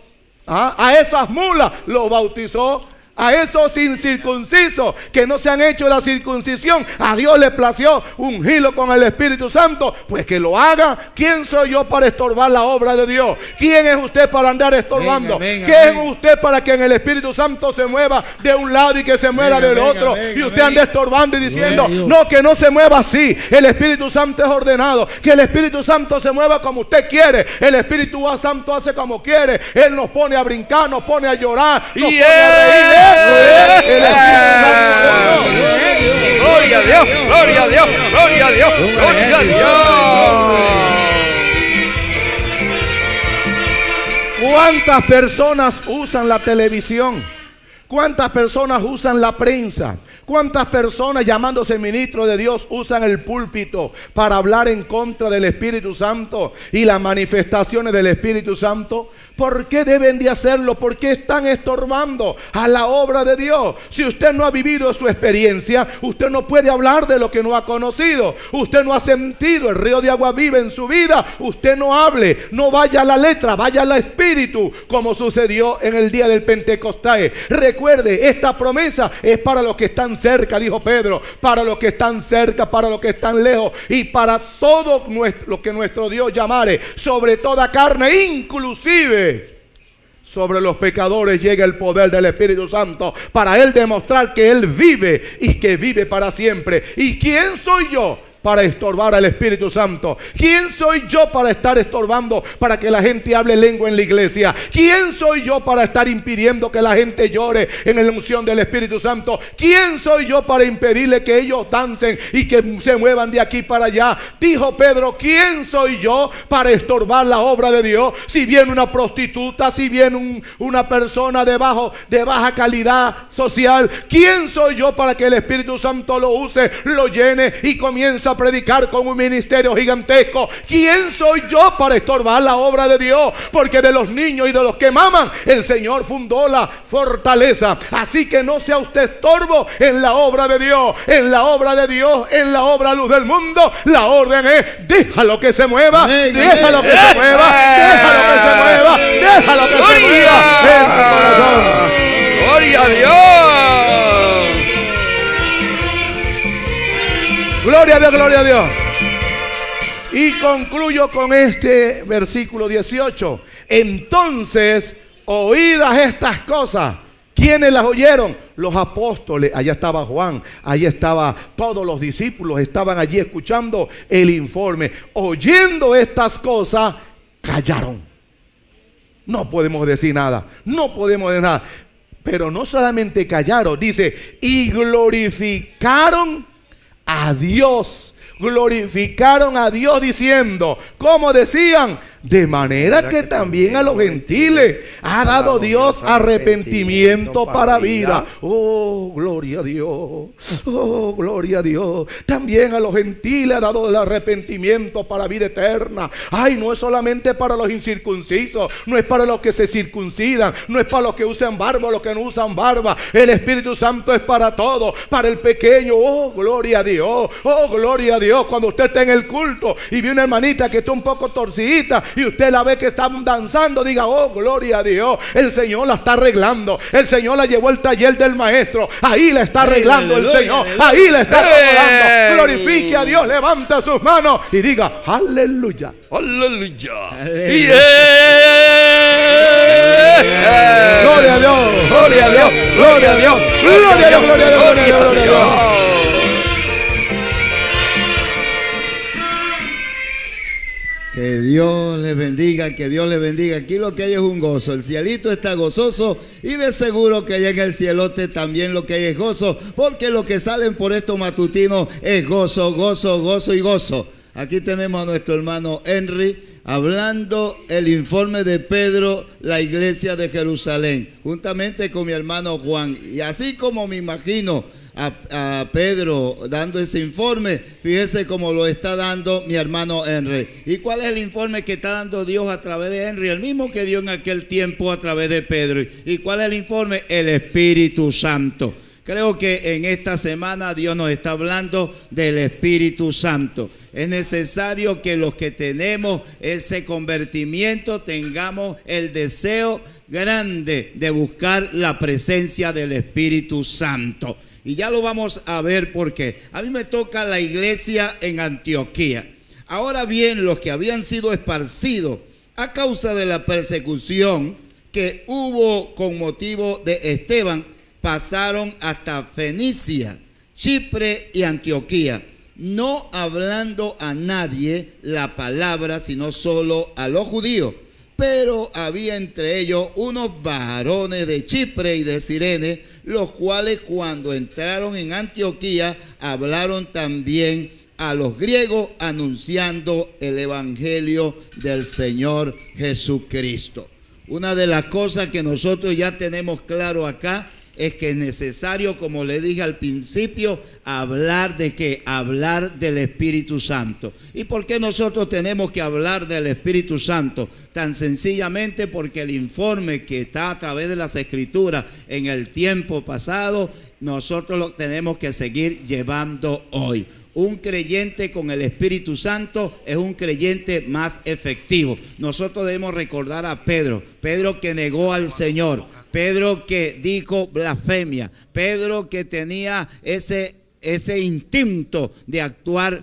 A esas mulas los bautizó. A esos incircuncisos que no se han hecho la circuncisión, a Dios le plació ungirlo con el Espíritu Santo, pues que lo haga. ¿Quién soy yo para estorbar la obra de Dios? ¿Quién es usted para andar estorbando? ¿Qué es usted para que en el Espíritu Santo se mueva de un lado y que se mueva del otro? Y usted anda estorbando y diciendo, no, que no se mueva así. El Espíritu Santo es ordenado. Que el Espíritu Santo se mueva como usted quiere. El Espíritu Santo hace como quiere. Él nos pone a brincar, nos pone a llorar, nos pone a reír. Gloria a Dios, gloria a Dios, gloria a Dios, gloria a Dios. ¿Cuántas personas usan la televisión? ¿Cuántas personas usan la prensa? ¿Cuántas personas llamándose ministros de Dios usan el púlpito para hablar en contra del Espíritu Santo y las manifestaciones del Espíritu Santo? ¿Por qué deben de hacerlo? ¿Por qué están estorbando a la obra de Dios? Si usted no ha vivido su experiencia, usted no puede hablar de lo que no ha conocido. Usted no ha sentido el río de agua viva en su vida. Usted no hable, no vaya a la letra, vaya al espíritu, como sucedió en el día del Pentecostés. Recuerde, esta promesa es para los que están cerca, dijo Pedro, para los que están cerca, para los que están lejos y para todo lo que nuestro Dios llamare, sobre toda carne, inclusive sobre los pecadores llega el poder del Espíritu Santo para Él demostrar que Él vive y que vive para siempre. ¿Y quién soy yo para estorbar al Espíritu Santo? ¿Quién soy yo para estar estorbando para que la gente hable lengua en la iglesia? ¿Quién soy yo para estar impidiendo que la gente llore en la unción del Espíritu Santo? ¿Quién soy yo para impedirle que ellos dancen y que se muevan de aquí para allá? Dijo Pedro, ¿quién soy yo para estorbar la obra de Dios? Si viene una prostituta, si viene una persona de baja calidad social, ¿quién soy yo para que el Espíritu Santo lo use, lo llene y comience a predicar con un ministerio gigantesco? ¿Quién soy yo para estorbar la obra de Dios? Porque de los niños y de los que maman el Señor fundó la fortaleza. Así que no sea usted estorbo en la obra de Dios, en la obra de Dios, en la obra luz del mundo. La orden es: déjalo que se mueva, déjalo que se mueva, déjalo que se mueva, déjalo que se mueva en tu corazón. ¡Gloria a Dios! Gloria a Dios, gloria a Dios. Y concluyo con este versículo 18. Entonces oídas estas cosas. ¿Quiénes las oyeron? Los apóstoles. Allá estaba Juan, allá estaba todos los discípulos, estaban allí escuchando el informe. Oyendo estas cosas, callaron. No podemos decir nada, no podemos decir nada. Pero no solamente callaron, dice, y glorificaron a Dios. Glorificaron a Dios diciendo, ¿cómo decían? De manera que también a los gentiles ha dado Dios arrepentimiento para vida. Oh, gloria a Dios. Oh, gloria a Dios. También a los gentiles ha dado el arrepentimiento para vida eterna. Ay, no es solamente para los incircuncisos, no es para los que se circuncidan, no es para los que usan barba o los que no usan barba. El Espíritu Santo es para todos, para el pequeño. Oh, gloria a Dios. Oh, gloria a Dios. Cuando usted está en el culto y ve una hermanita que está un poco torcidita y usted la ve que está danzando, diga, oh, gloria a Dios, el Señor la está arreglando, el Señor la llevó al taller del maestro, ahí la está arreglando el Señor, ahí la está acomodando. Glorifique a Dios, levanta sus manos y diga, aleluya, aleluya, gloria a Dios, gloria a Dios, gloria a Dios, gloria a Dios, gloria a Dios, gloria a Dios. Que Dios les bendiga, que Dios les bendiga. Aquí lo que hay es un gozo. El cielito está gozoso y de seguro que allá en el cielote también lo que hay es gozo, porque lo que salen por estos matutinos es gozo, gozo, gozo y gozo. Aquí tenemos a nuestro hermano Henry hablando el informe de Pedro, la iglesia de Jerusalén, juntamente con mi hermano Juan. Y así como me imagino a Pedro dando ese informe, fíjese cómo lo está dando mi hermano Henry. ¿Y cuál es el informe que está dando Dios a través de Henry? El mismo que dio en aquel tiempo a través de Pedro. ¿Y cuál es el informe? El Espíritu Santo. Creo que en esta semana Dios nos está hablando del Espíritu Santo. Es necesario que los que tenemos ese convertimiento tengamos el deseo grande de buscar la presencia del Espíritu Santo. Y ya lo vamos a ver porque a mí me toca la iglesia en Antioquía. Ahora bien, los que habían sido esparcidos a causa de la persecución que hubo con motivo de Esteban, pasaron hasta Fenicia, Chipre y Antioquía, no hablando a nadie la palabra, sino solo a los judíos. Pero había entre ellos unos varones de Chipre y de Cirene, los cuales cuando entraron en Antioquía hablaron también a los griegos anunciando el evangelio del Señor Jesucristo. Una de las cosas que nosotros ya tenemos claro acá es que es necesario, como le dije al principio, hablar de qué, hablar del Espíritu Santo. ¿Y por qué nosotros tenemos que hablar del Espíritu Santo? Tan sencillamente porque el informe que está a través de las Escrituras en el tiempo pasado, nosotros lo tenemos que seguir llevando hoy. Un creyente con el Espíritu Santo es un creyente más efectivo. Nosotros debemos recordar a Pedro, Pedro que negó al Señor, Pedro que dijo blasfemia, Pedro que tenía ese instinto de actuar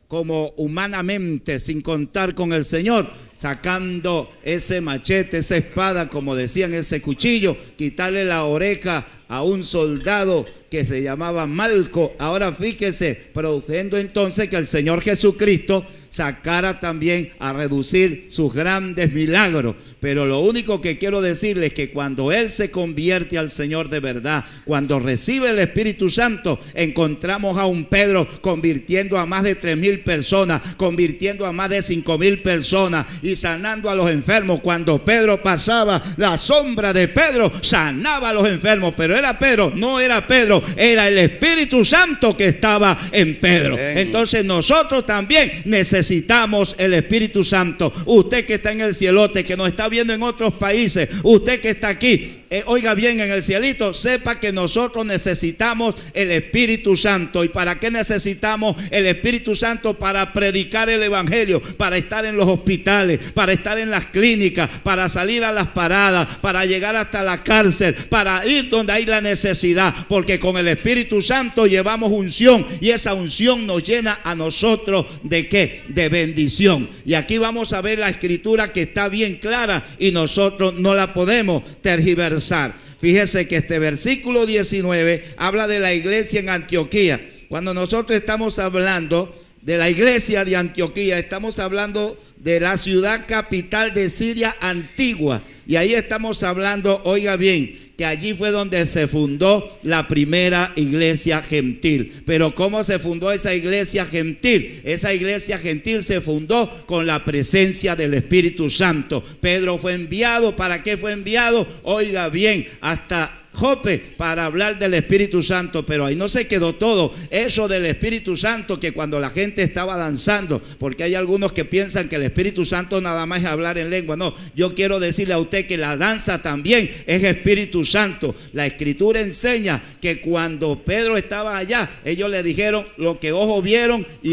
como humanamente, sin contar con el Señor, sacando ese machete, esa espada, como decían, ese cuchillo, quitarle la oreja a un soldado que se llamaba Malco. Ahora fíjese, produciendo entonces que el Señor Jesucristo sacara también a reducir sus grandes milagros. Pero lo único que quiero decirles es que cuando Él se convierte al Señor de verdad, cuando recibe el Espíritu Santo, encontramos a un Pedro convirtiendo a más de 3,000 personas, convirtiendo a más de 5,000 personas y sanando a los enfermos. Cuando Pedro pasaba, la sombra de Pedro sanaba a los enfermos. Pero era Pedro, no era Pedro, era el Espíritu Santo que estaba en Pedro. Entonces nosotros también necesitamos el Espíritu Santo. Usted que está en el cielote, que nos está viendo en otros países, usted que está aquí, oiga bien, en el cielito, sepa que nosotros necesitamos el Espíritu Santo. ¿Y para qué necesitamos el Espíritu Santo? Para predicar el Evangelio, para estar en los hospitales, para estar en las clínicas, para salir a las paradas, para llegar hasta la cárcel, para ir donde hay la necesidad, porque con el Espíritu Santo llevamos unción y esa unción nos llena a nosotros ¿de qué? De bendición. Y aquí vamos a ver la escritura que está bien clara y nosotros no la podemos tergiversar. Fíjese que este versículo 19 habla de la iglesia en Antioquía. Cuando nosotros estamos hablando de la iglesia de Antioquía, estamos hablando de la ciudad capital de Siria antigua. Y ahí estamos hablando, oiga bien, que allí fue donde se fundó la primera iglesia gentil. Pero ¿cómo se fundó esa iglesia gentil? Esa iglesia gentil se fundó con la presencia del Espíritu Santo. Pedro fue enviado. ¿Para qué fue enviado? Oiga bien, hasta Jope, para hablar del Espíritu Santo. Pero ahí no se quedó todo. Eso del Espíritu Santo, que cuando la gente estaba danzando, porque hay algunos que piensan que el Espíritu Santo nada más es hablar en lengua. No, yo quiero decirle a usted que la danza también es Espíritu Santo. La escritura enseña que cuando Pedro estaba allá, ellos le dijeron lo que ojos vieron y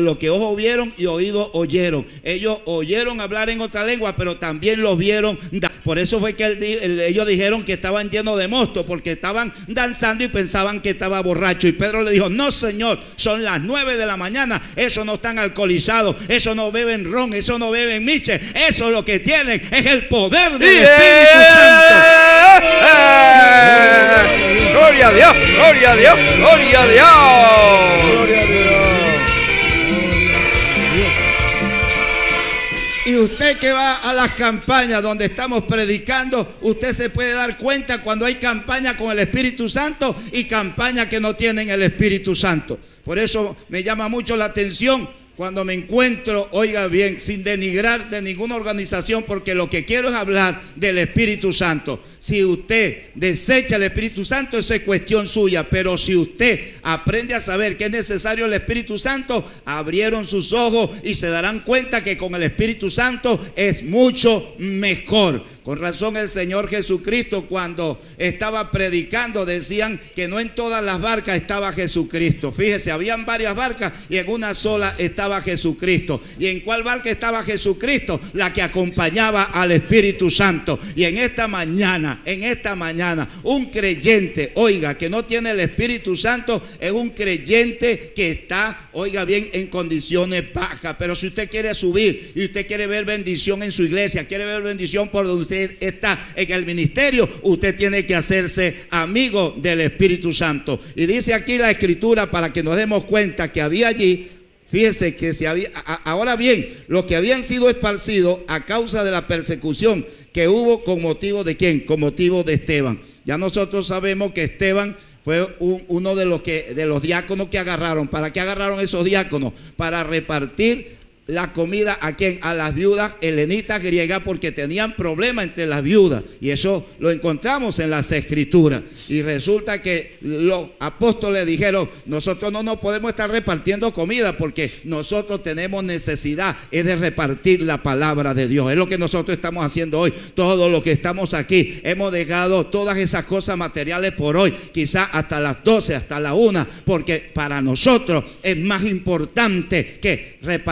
oídos oyeron. Ellos oyeron hablar en otra lengua, pero también los vieron. Por eso fue que ellos dijeron que estaban llenos de mosto, porque estaban danzando y pensaban que estaba borracho. Y Pedro le dijo: no, Señor, son las 9 de la mañana, eso no están alcoholizados, eso no beben ron, eso no beben miche, eso lo que tienen es el poder del Espíritu Santo. Gloria a Dios, gloria a Dios, gloria a Dios. Gloria a Dios. Y usted que va a las campañas donde estamos predicando, usted se puede dar cuenta cuando hay campaña con el Espíritu Santo y campaña que no tienen el Espíritu Santo. Por eso me llama mucho la atención cuando me encuentro, oiga bien, sin denigrar de ninguna organización, porque lo que quiero es hablar del Espíritu Santo. Si usted desecha el Espíritu Santo, eso es cuestión suya, pero si usted aprende a saber que es necesario el Espíritu Santo, abrieron sus ojos y se darán cuenta que con el Espíritu Santo es mucho mejor. Con razón el Señor Jesucristo, cuando estaba predicando, decían que no en todas las barcas estaba Jesucristo. Fíjese, habían varias barcas y en una sola estaba Jesucristo. ¿Y en cuál barca estaba Jesucristo? La que acompañaba al Espíritu Santo. Y en esta mañana, un creyente, oiga, que no tiene el Espíritu Santo, es un creyente que está, oiga bien, en condiciones bajas. Pero si usted quiere subir y usted quiere ver bendición en su iglesia, quiere ver bendición por donde usted está en el ministerio, usted tiene que hacerse amigo del Espíritu Santo. Y dice aquí la escritura, para que nos demos cuenta que había allí, fíjese que ahora bien, los que habían sido esparcidos a causa de la persecución que hubo con motivo de ¿quién? Con motivo de Esteban. Ya nosotros sabemos que Esteban fue uno de los diáconos que agarraron. ¿Para qué agarraron esos diáconos? Para repartir la comida ¿a quién? A las viudas helenitas griegas, porque tenían problemas entre las viudas, y eso lo encontramos en las escrituras. Y resulta que los apóstoles dijeron: nosotros no nos podemos estar repartiendo comida, porque nosotros tenemos necesidad es de repartir la palabra de Dios. Es lo que nosotros estamos haciendo hoy. Todos los que estamos aquí hemos dejado todas esas cosas materiales por hoy, quizás hasta las 12, hasta la 1, porque para nosotros es más importante que repartir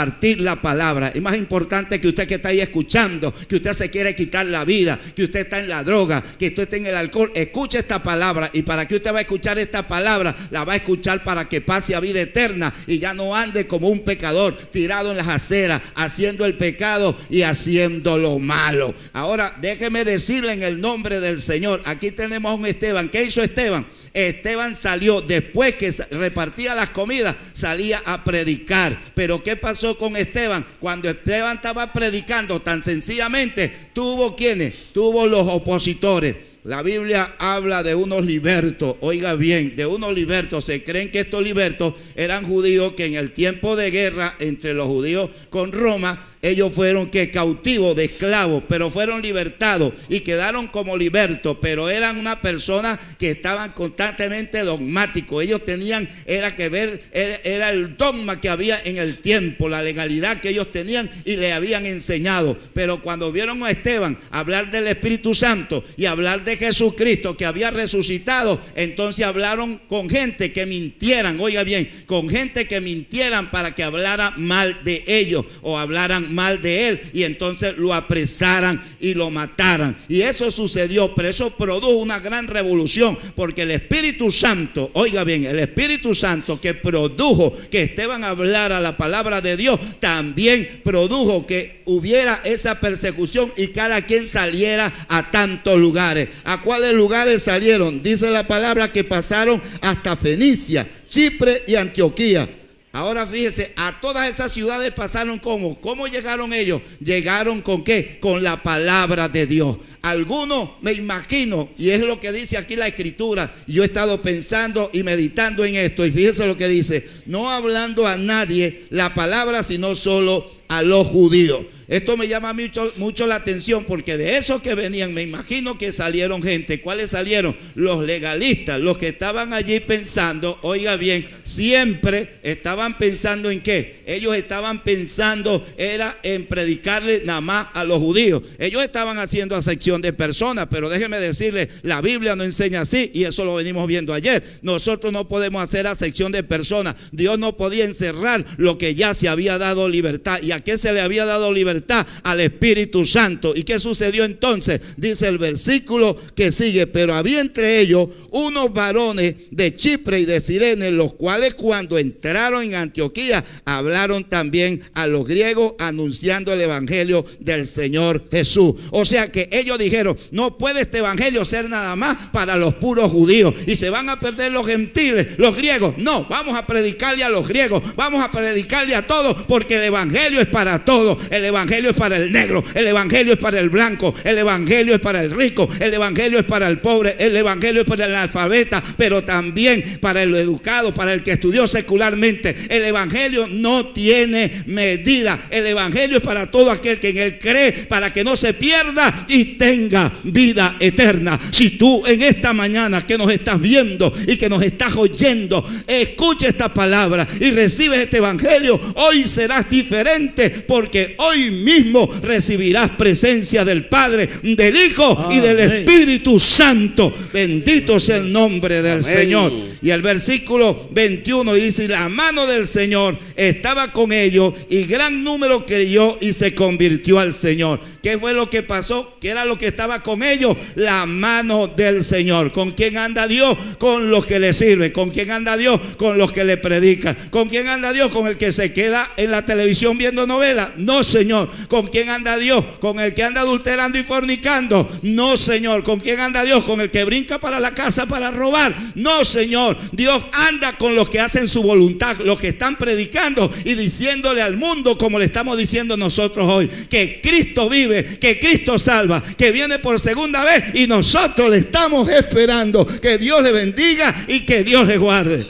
la palabra. Es más importante que usted que está ahí escuchando, que usted se quiere quitar la vida, que usted está en la droga, que usted está en el alcohol. Escuche esta palabra. ¿Y para qué usted va a escuchar esta palabra? La va a escuchar para que pase a vida eterna y ya no ande como un pecador tirado en las aceras, haciendo el pecado y haciendo lo malo. Ahora déjeme decirle en el nombre del Señor, aquí tenemos a un Esteban. ¿Qué hizo Esteban? Esteban salió, después que repartía las comidas, salía a predicar. Pero ¿qué pasó con Esteban? Cuando Esteban estaba predicando, tan sencillamente, tuvo ¿quiénes? Tuvo los opositores. La Biblia habla de unos libertos, oiga bien, de unos libertos. Se creen que estos libertos eran judíos que en el tiempo de guerra entre los judíos con Roma, ellos fueron que cautivos de esclavos, pero fueron libertados y quedaron como libertos, pero eran una persona que estaban constantemente dogmáticos. Ellos tenían, era que ver, era el dogma que había en el tiempo, la legalidad que ellos tenían y le habían enseñado. Pero cuando vieron a Esteban hablar del Espíritu Santo y hablar de Jesucristo que había resucitado, entonces hablaron con gente que mintieran, oiga bien, con gente que mintieran para que hablara mal de ellos o hablaran mal de él, y entonces lo apresaran y lo mataran. Y eso sucedió, pero eso produjo una gran revolución, porque el Espíritu Santo, oiga bien, el Espíritu Santo que produjo que Esteban hablara la palabra de Dios, también produjo que hubiera esa persecución y cada quien saliera a tantos lugares. ¿A cuáles lugares salieron? Dice la palabra que pasaron hasta Fenicia, Chipre y Antioquía. Ahora fíjese, a todas esas ciudades pasaron ¿cómo? ¿Cómo llegaron ellos? Llegaron ¿con qué? Con la palabra de Dios. Algunos, me imagino, y es lo que dice aquí la Escritura, yo he estado pensando y meditando en esto, y fíjese lo que dice, no hablando a nadie la palabra, sino solo a los judíos. Esto me llama mucho la atención, porque de esos que venían, me imagino que salieron gente. ¿Cuáles salieron? Los legalistas, los que estaban allí pensando, oiga bien, siempre estaban pensando en qué. Ellos estaban pensando era en predicarle nada más a los judíos. Ellos estaban haciendo acepción de personas, pero déjeme decirle, la Biblia no enseña así, y eso lo venimos viendo ayer. Nosotros no podemos hacer acepción de personas. Dios no podía encerrar lo que ya se había dado libertad. ¿Y a qué se le había dado libertad? Al Espíritu Santo. ¿Y qué sucedió entonces? Dice el versículo que sigue, pero había entre ellos unos varones de Chipre y de Cirene, los cuales cuando entraron en Antioquía hablaron también a los griegos anunciando el evangelio del Señor Jesús. O sea que ellos dijeron, no puede este evangelio ser nada más para los puros judíos y se van a perder los gentiles, los griegos. No, vamos a predicarle a los griegos, vamos a predicarle a todos, porque el evangelio es para todos. El evangelio es para el negro, el evangelio es para el blanco, el evangelio es para el rico, el evangelio es para el pobre, el evangelio es para el analfabeta, pero también para el educado, para el que estudió secularmente. El evangelio no tiene medida. El evangelio es para todo aquel que en él cree, para que no se pierda y tenga vida eterna. Si tú en esta mañana que nos estás viendo y que nos estás oyendo, escucha esta palabra y recibes este evangelio, hoy serás diferente, porque hoy mismo recibirás presencia del Padre, del Hijo y del Espíritu Santo. Bendito sea el nombre del Señor. Y el versículo 21 dice, la mano del Señor estaba con ellos y gran número creyó y se convirtió al Señor. ¿Qué fue lo que pasó? ¿Qué era lo que estaba con ellos? La mano del Señor. ¿Con quién anda Dios? Con los que le sirven. ¿Con quién anda Dios? Con los que le predican. ¿Con quién anda Dios? Con el que se queda en la televisión viendo novelas. No, Señor. ¿Con quién anda Dios? ¿Con el que anda adulterando y fornicando? No, Señor. ¿Con quién anda Dios? ¿Con el que brinca para la casa para robar? No, Señor. Dios anda con los que hacen su voluntad, los que están predicando y diciéndole al mundo, como le estamos diciendo nosotros hoy, que Cristo vive, que Cristo salva, que viene por segunda vez, y nosotros le estamos esperando. Que Dios le bendiga y que Dios le guarde.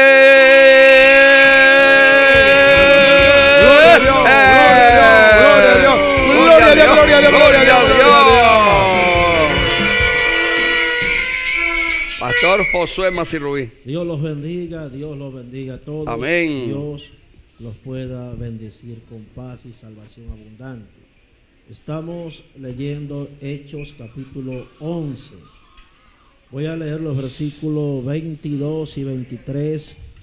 Pastor Josué Macirruí. Dios los bendiga a todos. Amén. Dios los pueda bendecir con paz y salvación abundante. Estamos leyendo Hechos capítulo 11. Voy a leer los versículos 22 y 23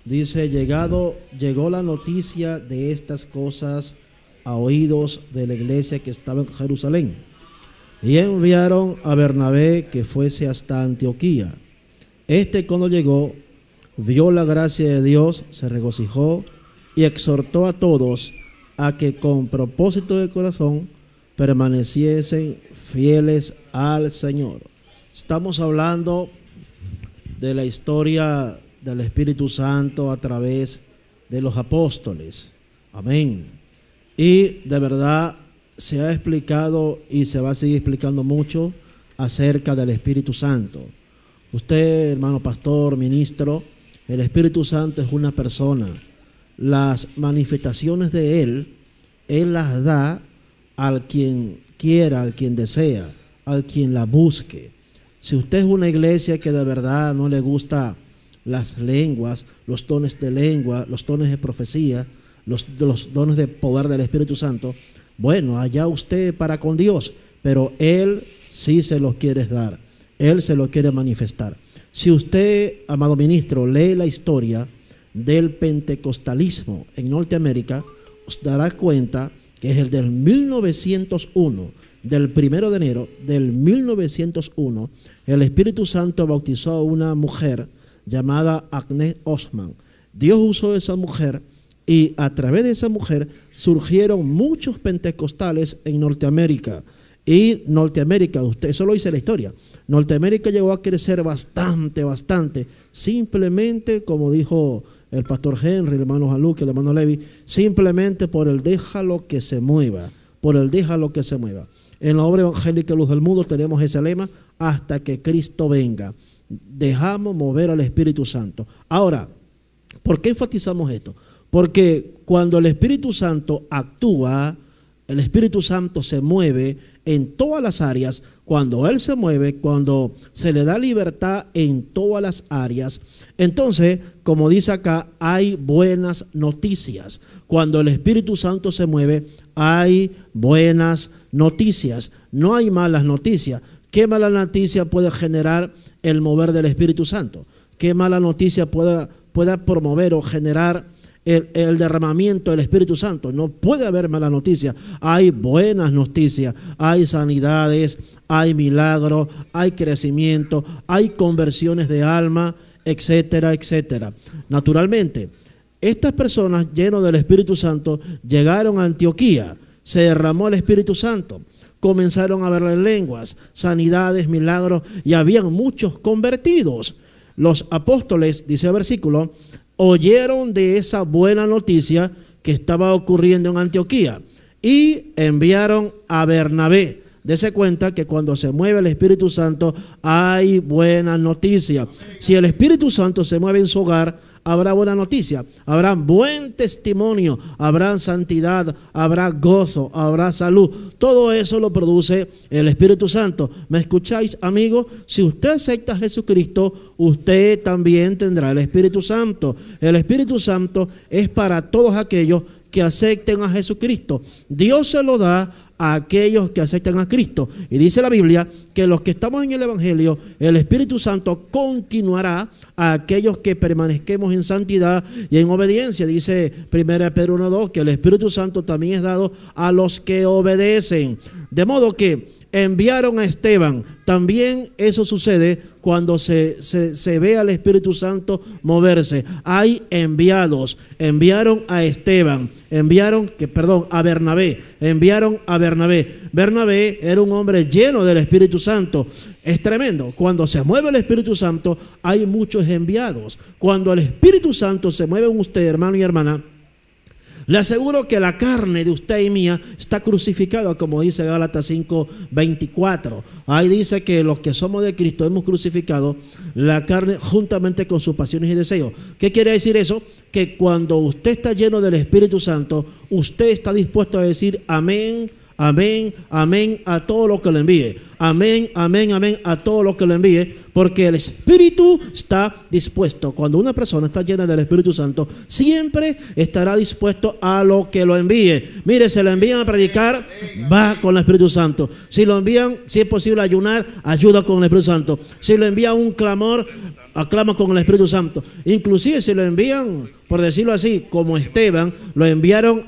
Dice, llegó la noticia de estas cosas a oídos de la iglesia que estaba en Jerusalén. Y enviaron a Bernabé que fuese hasta Antioquía. Cuando llegó, vio la gracia de Dios, se regocijó y exhortó a todos a que con propósito de corazón permaneciesen fieles al Señor. Estamos hablando de la historia del Espíritu Santo a través de los apóstoles. Amén. Y de verdad se ha explicado y se va a seguir explicando mucho acerca del Espíritu Santo. Usted, hermano pastor, ministro, el Espíritu Santo es una persona. Las manifestaciones de Él las da al quien quiera, al quien desea, al quien la busque. Si usted es una iglesia que de verdad no le gusta las lenguas, los dones de lengua, los dones de profecía, los dones de poder del Espíritu Santo, bueno, allá usted para con Dios, pero Él sí se los quiere dar, Él se lo quiere manifestar. Si usted, amado ministro, lee la historia del pentecostalismo en Norteamérica, os dará cuenta que es el del 1901, del 1 de enero del 1901, el Espíritu Santo bautizó a una mujer llamada Agnes Osman. Dios usó a esa mujer y a través de esa mujer surgieron muchos pentecostales en Norteamérica. Y Norteamérica, eso lo dice la historia, Norteamérica llegó a crecer bastante, simplemente como dijo el pastor Henry, el hermano Jaluk, el hermano Levi, simplemente por el déjalo que se mueva, En la obra evangélica Luz del Mundo tenemos ese lema, hasta que Cristo venga. Dejamos mover al Espíritu Santo. Ahora, ¿por qué enfatizamos esto? Porque cuando el Espíritu Santo actúa, el Espíritu Santo se mueve en todas las áreas. Cuando Él se mueve, cuando se le da libertad en todas las áreas, entonces, como dice acá, hay buenas noticias. Cuando el Espíritu Santo se mueve, hay buenas noticias. No hay malas noticias. ¿Qué mala noticia puede generar el mover del Espíritu Santo? ¿Qué mala noticia pueda promover o generar el derramamiento del Espíritu Santo? No puede haber mala noticia. Hay buenas noticias, hay sanidades, hay milagros, hay crecimiento, hay conversiones de alma, etcétera, etcétera. Naturalmente, estas personas llenas del Espíritu Santo llegaron a Antioquía, se derramó el Espíritu Santo, comenzaron a ver lenguas, sanidades, milagros, y habían muchos convertidos. Los apóstoles, dice el versículo, oyeron de esa buena noticia que estaba ocurriendo en Antioquía y enviaron a Bernabé. Dese cuenta que cuando se mueve el Espíritu Santo hay buena noticia. Si el Espíritu Santo se mueve en su hogar, habrá buena noticia, habrá buen testimonio, habrá santidad, habrá gozo, habrá salud. Todo eso lo produce el Espíritu Santo. ¿Me escucháis, amigos? Si usted acepta a Jesucristo, usted también tendrá el Espíritu Santo. El Espíritu Santo es para todos aquellos que acepten a Jesucristo. Dios se lo da a aquellos que aceptan a Cristo. Y dice la Biblia que los que estamos en el Evangelio, el Espíritu Santo continuará a aquellos que permanezquemos en santidad y en obediencia. Dice 1 Pedro 1:2 que el Espíritu Santo también es dado a los que obedecen. De modo que enviaron a Esteban. También eso sucede cuando se ve al Espíritu Santo moverse. Hay enviados. Enviaron a Esteban. A Bernabé. Enviaron a Bernabé. Bernabé era un hombre lleno del Espíritu Santo. Es tremendo. Cuando se mueve el Espíritu Santo, hay muchos enviados. Cuando el Espíritu Santo se mueve en usted, hermano y hermana, le aseguro que la carne de usted y mía está crucificada, como dice Gálatas 5:24. Ahí dice que los que somos de Cristo hemos crucificado la carne juntamente con sus pasiones y deseos. ¿Qué quiere decir eso? Que cuando usted está lleno del Espíritu Santo, usted está dispuesto a decir amén Amén, amén a todo lo que lo envíe. Amén, amén, amén a todo lo que lo envíe, porque el Espíritu está dispuesto. Cuando una persona está llena del Espíritu Santo, siempre estará dispuesto a lo que lo envíe. Mire, se lo envían a predicar, va con el Espíritu Santo. Si lo envían, si es posible ayunar, ayuda con el Espíritu Santo. Si lo envían un clamor, aclama con el Espíritu Santo. Inclusive si lo envían, por decirlo así, como Esteban, lo enviaron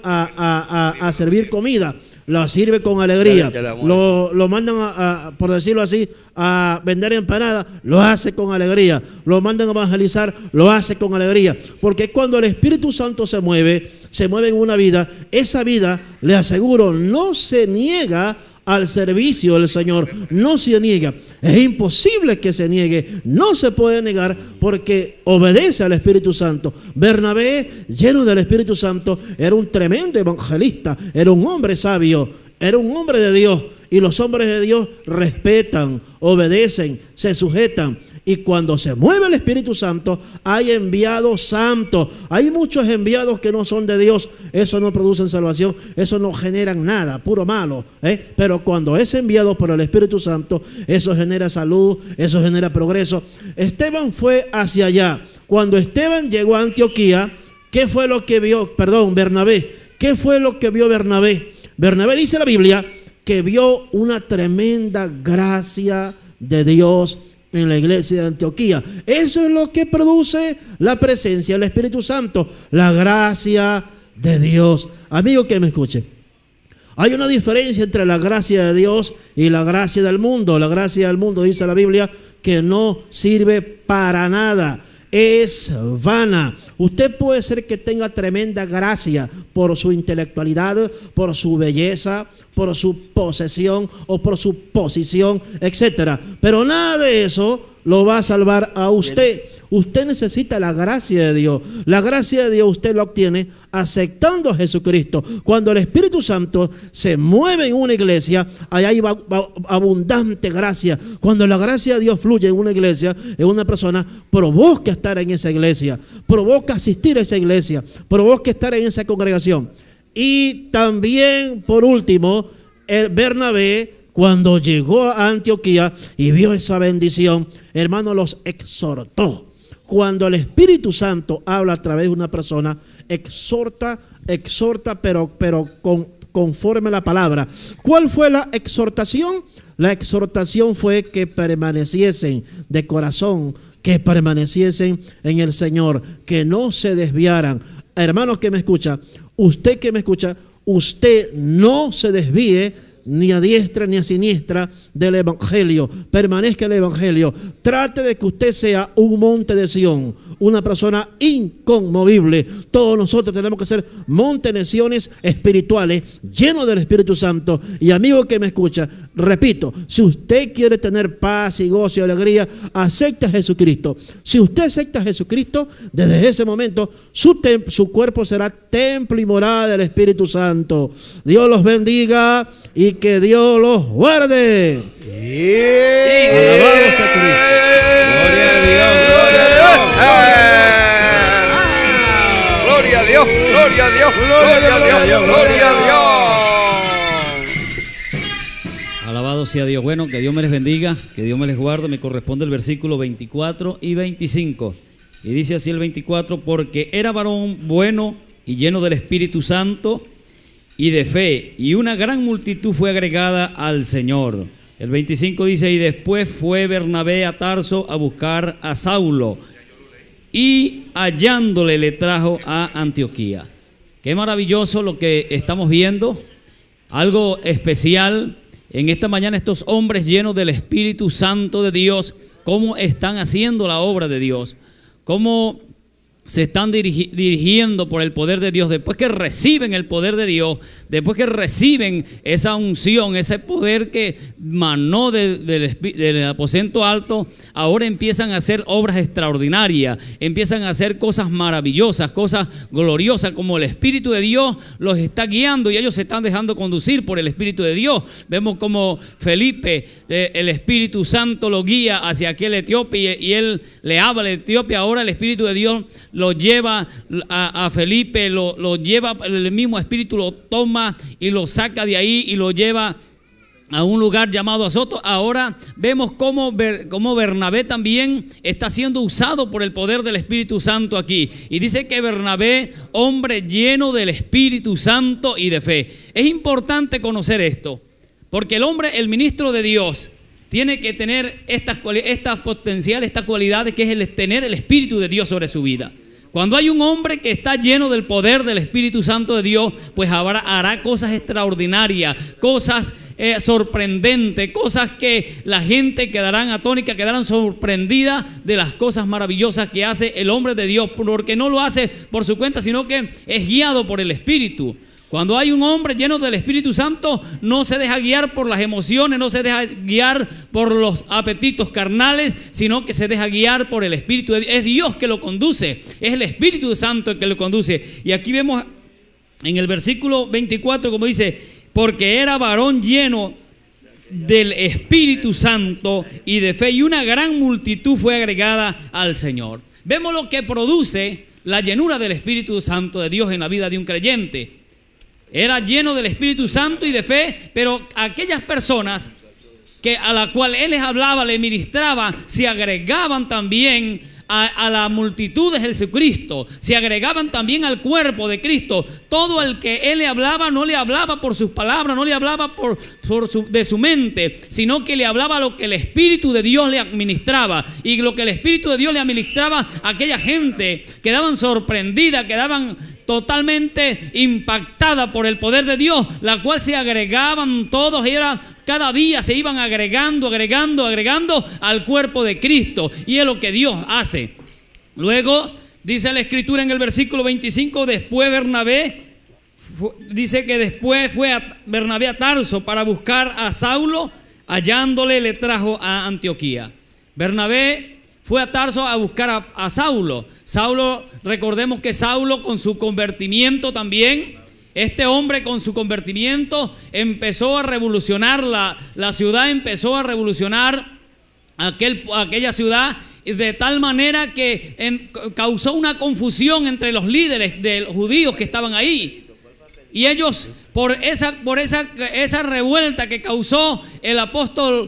a servir comida, lo sirve con alegría. Lo mandan, por decirlo así, a vender empanadas, lo hace con alegría. Lo mandan a evangelizar, lo hace con alegría. Porque cuando el Espíritu Santo se mueve en una vida, esa vida, le aseguro, no se niega al servicio del Señor, no se niega. Es imposible que se niegue, no se puede negar, porque obedece al Espíritu Santo. Bernabé, lleno del Espíritu Santo, era un tremendo evangelista, era un hombre sabio, era un hombre de Dios, y los hombres de Dios respetan, obedecen, se sujetan. Y cuando se mueve el Espíritu Santo, hay enviados santos. Hay muchos enviados que no son de Dios. Eso no produce salvación, eso no genera nada, puro malo, Pero cuando es enviado por el Espíritu Santo, eso genera salud, eso genera progreso. Esteban fue hacia allá. Cuando Esteban llegó a Antioquía, ¿qué fue lo que vio? Bernabé. ¿Qué fue lo que vio Bernabé? Bernabé, dice la Biblia, que vio una tremenda gracia de Dios en la iglesia de Antioquía. Eso es lo que produce la presencia del Espíritu Santo, la gracia de Dios. Amigo que me escuche, hay una diferencia entre la gracia de Dios y la gracia del mundo. La gracia del mundo, dice la Biblia, que no sirve para nada, es vana. Usted puede ser que tenga tremenda gracia por su intelectualidad, por su belleza, por su posesión o por su posición, etcétera, pero nada de eso lo va a salvar a usted. Usted necesita la gracia de Dios. La gracia de Dios usted la obtiene aceptando a Jesucristo. Cuando el Espíritu Santo se mueve en una iglesia, allá hay abundante gracia. Cuando la gracia de Dios fluye en una iglesia, en una persona, provoca estar en esa iglesia, provoca asistir a esa iglesia, provoca estar en esa congregación. Y también, por último, el Bernabé, cuando llegó a Antioquía y vio esa bendición, hermano, los exhortó. Cuando el Espíritu Santo habla a través de una persona, exhorta, pero conforme a la palabra. ¿Cuál fue la exhortación? La exhortación fue que permaneciesen de corazón, que permaneciesen en el Señor, que no se desviaran. Hermanos que me escucha, usted que me escucha, usted no se desvíe ni a diestra ni a siniestra del Evangelio. Permanezca en el Evangelio. Trate de que usted sea un monte de Sión, una persona inconmovible. Todos nosotros tenemos que ser monte de Siones espirituales, llenos del Espíritu Santo. Y amigo que me escucha, repito, si usted quiere tener paz y gozo y alegría, acepte a Jesucristo. Si usted acepta a Jesucristo, desde ese momento su cuerpo será templo y morada del Espíritu Santo. Dios los bendiga y que Dios los guarde. Alabado sea Cristo. Gloria a Dios, gloria a Dios. Gloria a Dios, gloria a Dios, gloria a Dios, gloria a Dios. Alabado sea Dios. Bueno, que Dios me les bendiga, que Dios me les guarde. Me corresponde el versículo 24 y 25. Y dice así el 24: porque era varón bueno y lleno del Espíritu Santo y de fe, y una gran multitud fue agregada al Señor. El 25 dice: y después fue Bernabé a Tarso a buscar a Saulo, y hallándole le trajo a Antioquía. Qué maravilloso lo que estamos viendo, algo especial en esta mañana, estos hombres llenos del Espíritu Santo de Dios, cómo están haciendo la obra de Dios, cómo se están dirigiendo por el poder de Dios. Después que reciben el poder de Dios, después que reciben esa unción, ese poder que manó del aposento alto, ahora empiezan a hacer obras extraordinarias, empiezan a hacer cosas maravillosas, cosas gloriosas, como el Espíritu de Dios los está guiando y ellos se están dejando conducir por el Espíritu de Dios. Vemos como Felipe, el Espíritu Santo lo guía hacia aquel etíope y él le habla al etíope. Ahora el Espíritu de Dios lo lleva a Felipe, lo lleva, el mismo Espíritu lo toma y lo saca de ahí y lo lleva a un lugar llamado Azoto. Ahora vemos cómo Bernabé también está siendo usado por el poder del Espíritu Santo aquí. Y dice que Bernabé, hombre lleno del Espíritu Santo y de fe. Es importante conocer esto, porque el ministro de Dios, tiene que tener estas potenciales, estas cualidades, que es tener el Espíritu de Dios sobre su vida. Cuando hay un hombre que está lleno del poder del Espíritu Santo de Dios, pues hará cosas extraordinarias, cosas sorprendentes, cosas que la gente quedarán atónicas, quedarán sorprendidas de las cosas maravillosas que hace el hombre de Dios, porque no lo hace por su cuenta, sino que es guiado por el Espíritu. Cuando hay un hombre lleno del Espíritu Santo, no se deja guiar por las emociones, no se deja guiar por los apetitos carnales, sino que se deja guiar por el Espíritu. Es Dios que lo conduce, es el Espíritu Santo el que lo conduce. Y aquí vemos en el versículo 24 como dice, porque era varón lleno del Espíritu Santo y de fe, y una gran multitud fue agregada al Señor. Vemos lo que produce la llenura del Espíritu Santo de Dios en la vida de un creyente. Era lleno del Espíritu Santo y de fe, pero aquellas personas a la cual él les hablaba, le ministraba, se agregaban también a la multitud de Jesucristo, se agregaban también al cuerpo de Cristo. Todo el que él le hablaba no le hablaba por sus palabras, no le hablaba de su mente, sino que le hablaba lo que el Espíritu de Dios le administraba. Y lo que el Espíritu de Dios le administraba a aquella gente, quedaban sorprendidas, quedaban totalmente impactada por el poder de Dios, la cual se agregaban todos, y cada día se iban agregando al cuerpo de Cristo. Y es lo que Dios hace. Luego dice la Escritura en el versículo 25, después Bernabé, dice que después fue Bernabé a Tarso para buscar a Saulo, hallándole le trajo a Antioquía. Bernabé fue a Tarso a buscar a Saulo. Saulo, recordemos que Saulo con su convertimiento también, este hombre con su convertimiento empezó a revolucionar la ciudad, empezó a revolucionar aquella ciudad de tal manera que causó una confusión entre los líderes de los judíos que estaban ahí. Y ellos, por esa revuelta que causó el apóstol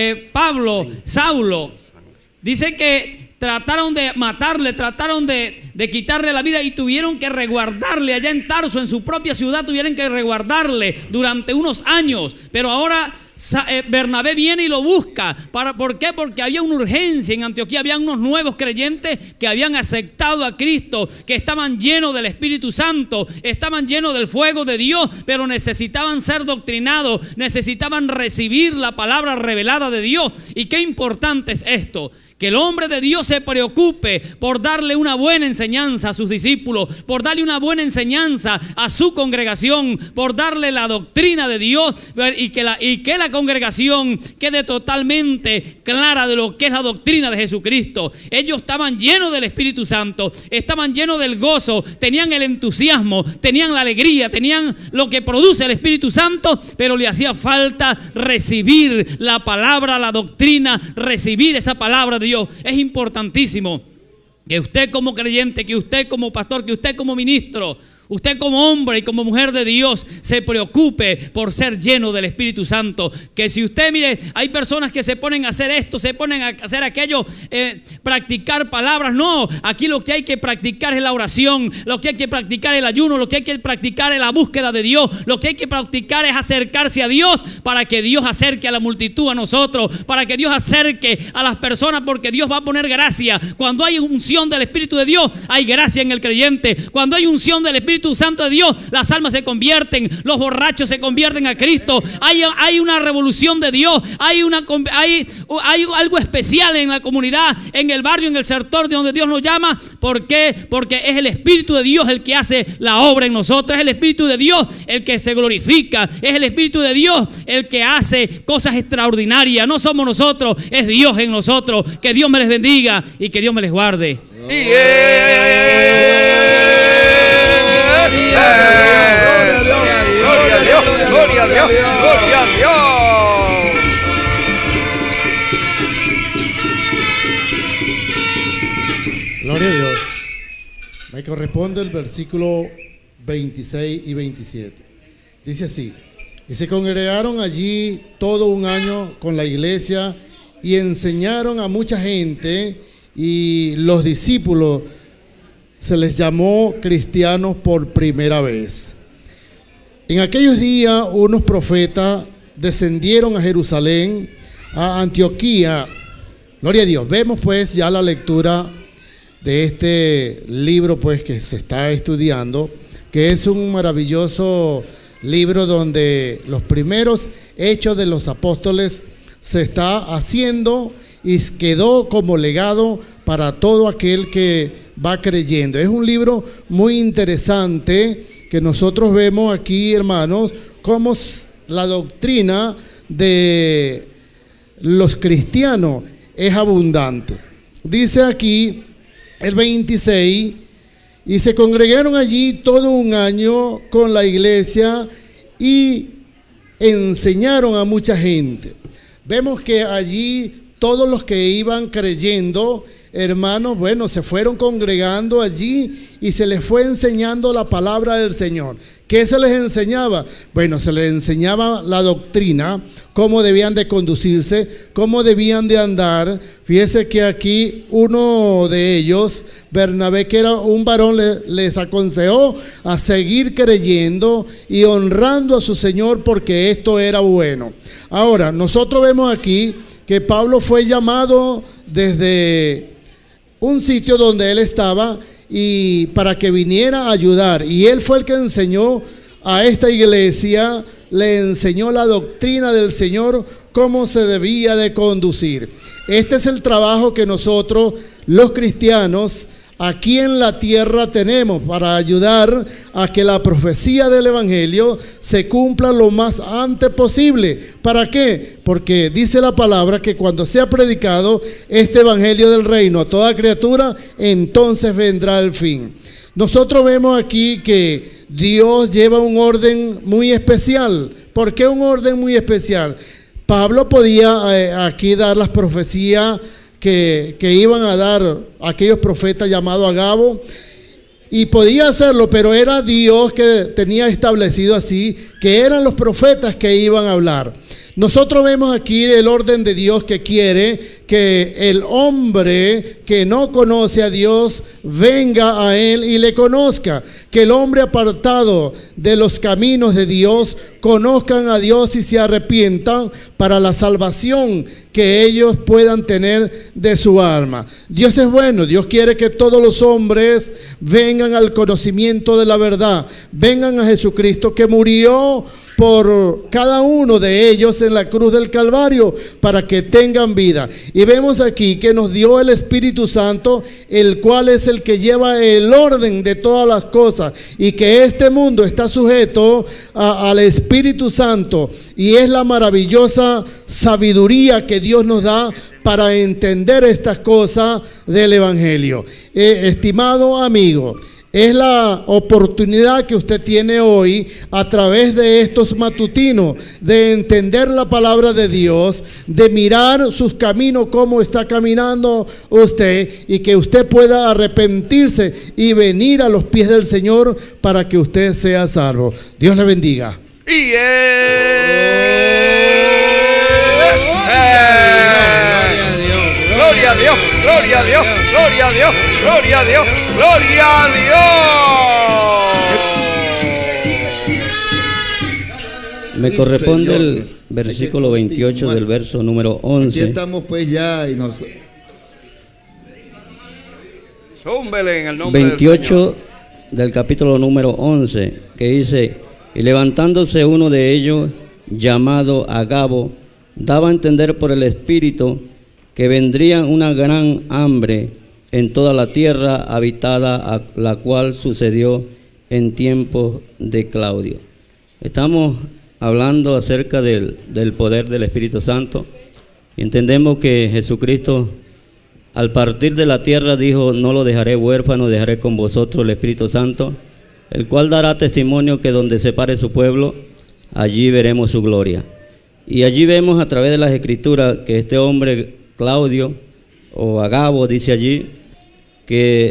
Saulo, dice que trataron de matarle, trataron de quitarle la vida y tuvieron que resguardarle allá en Tarso, en su propia ciudad, tuvieron que resguardarle durante unos años. Pero ahora Bernabé viene y lo busca. ¿Por qué? Porque había una urgencia en Antioquía, había unos nuevos creyentes que habían aceptado a Cristo, que estaban llenos del Espíritu Santo, estaban llenos del fuego de Dios, pero necesitaban ser doctrinados, necesitaban recibir la palabra revelada de Dios. Y qué importante es esto, que el hombre de Dios se preocupe por darle una buena enseñanza a sus discípulos, por darle una buena enseñanza a su congregación, por darle la doctrina de Dios, y que la congregación quede totalmente clara de lo que es la doctrina de Jesucristo. Ellos estaban llenos del Espíritu Santo, estaban llenos del gozo, tenían el entusiasmo, tenían la alegría, tenían lo que produce el Espíritu Santo, pero le hacía falta recibir la palabra, la doctrina, recibir esa palabra de Dios. Es importantísimo que usted como creyente, que usted como pastor, que usted como ministro, usted como hombre y como mujer de Dios se preocupe por ser lleno del Espíritu Santo. Que si usted, mire, hay personas que se ponen a hacer esto, se ponen a hacer aquello, practicar palabras. No, aquí lo que hay que practicar es la oración, lo que hay que practicar es el ayuno, lo que hay que practicar es la búsqueda de Dios, lo que hay que practicar es acercarse a Dios, para que Dios acerque a la multitud a nosotros, para que Dios acerque a las personas, porque Dios va a poner gracia. Cuando hay unción del Espíritu de Dios, hay gracia en el creyente. Cuando hay unción del Espíritu Santo de Dios, las almas se convierten, los borrachos se convierten a Cristo. Hay una revolución de Dios, hay algo especial en la comunidad, en el barrio, en el sector de donde Dios nos llama. ¿Por qué? Porque es el Espíritu de Dios el que hace la obra en nosotros, es el Espíritu de Dios el que se glorifica, es el Espíritu de Dios el que hace cosas extraordinarias. No somos nosotros, es Dios en nosotros. Que Dios me les bendiga y que Dios me les guarde. Gloria a Dios, gloria a Dios, gloria a Dios. Gloria a Dios. Me corresponde el versículo 26 y 27. Dice así: y se congregaron allí todo un año con la iglesia y enseñaron a mucha gente, y los discípulos se les llamó cristianos por primera vez. En aquellos días unos profetas descendieron a Jerusalén, a Antioquía. Gloria a Dios. Vemos pues ya la lectura de este libro pues que se está estudiando, que es un maravilloso libro donde los primeros hechos de los apóstoles se está haciendo y quedó como legado para todo aquel que va creyendo. Es un libro muy interesante que nosotros vemos aquí, hermanos, cómo la doctrina de los cristianos es abundante. Dice aquí el 26: y se congregaron allí todo un año con la iglesia y enseñaron a mucha gente. Vemos que allí todos los que iban creyendo, hermanos, bueno, se fueron congregando allí y se les fue enseñando la palabra del Señor. ¿Qué se les enseñaba? Bueno, se les enseñaba la doctrina, cómo debían de conducirse, cómo debían de andar. Fíjese que aquí uno de ellos, Bernabé, que era un varón, les aconsejó a seguir creyendo y honrando a su Señor, porque esto era bueno. Ahora, nosotros vemos aquí que Pablo fue llamado desde un sitio donde él estaba y para que viniera a ayudar, y él fue el que enseñó a esta iglesia, le enseñó la doctrina del Señor, cómo se debía de conducir. Este es el trabajo que nosotros, los cristianos, aquí en la tierra tenemos para ayudar a que la profecía del Evangelio se cumpla lo más antes posible. ¿Para qué? Porque dice la palabra que cuando sea predicado este Evangelio del reino a toda criatura, entonces vendrá el fin. Nosotros vemos aquí que Dios lleva un orden muy especial. ¿Por qué un orden muy especial? Pablo podía aquí dar las profecías que iban a dar aquellos profetas llamados Agabo, y podía hacerlo, pero era Dios que tenía establecido así, que eran los profetas que iban a hablar. Nosotros vemos aquí el orden de Dios, que quiere que el hombre que no conoce a Dios venga a Él y le conozca. Que el hombre apartado de los caminos de Dios conozcan a Dios y se arrepientan para la salvación que ellos puedan tener de su alma. Dios es bueno, Dios quiere que todos los hombres vengan al conocimiento de la verdad, vengan a Jesucristo, que murió por cada uno de ellos en la cruz del Calvario para que tengan vida. Y vemos aquí que nos dio el Espíritu Santo, el cual es el que lleva el orden de todas las cosas, y que este mundo está sujeto al Espíritu Santo, y es la maravillosa sabiduría que Dios nos da para entender estas cosas del Evangelio. Estimado amigo, es la oportunidad que usted tiene hoy a través de estos matutinos de entender la palabra de Dios, de mirar sus caminos, cómo está caminando usted, y que usted pueda arrepentirse y venir a los pies del Señor para que usted sea salvo. Dios le bendiga. Y gloria a Dios, gloria a Dios, gloria a Dios, gloria a Dios, gloria a Dios. Me corresponde el versículo 28 del verso número 11. Aquí estamos pues ya y nos... Zúmbele en el nombre 28 del capítulo número 11, que dice: y levantándose uno de ellos, llamado Agabo, daba a entender por el Espíritu que vendría una gran hambre en toda la tierra habitada, a la cual sucedió en tiempos de Claudio. Estamos hablando acerca del poder del Espíritu Santo, y entendemos que Jesucristo, al partir de la tierra, dijo: no lo dejaré huérfano, dejaré con vosotros el Espíritu Santo, el cual dará testimonio que donde se pare su pueblo, allí veremos su gloria. Y allí vemos a través de las Escrituras que este hombre Claudio o Agabo, dice allí, que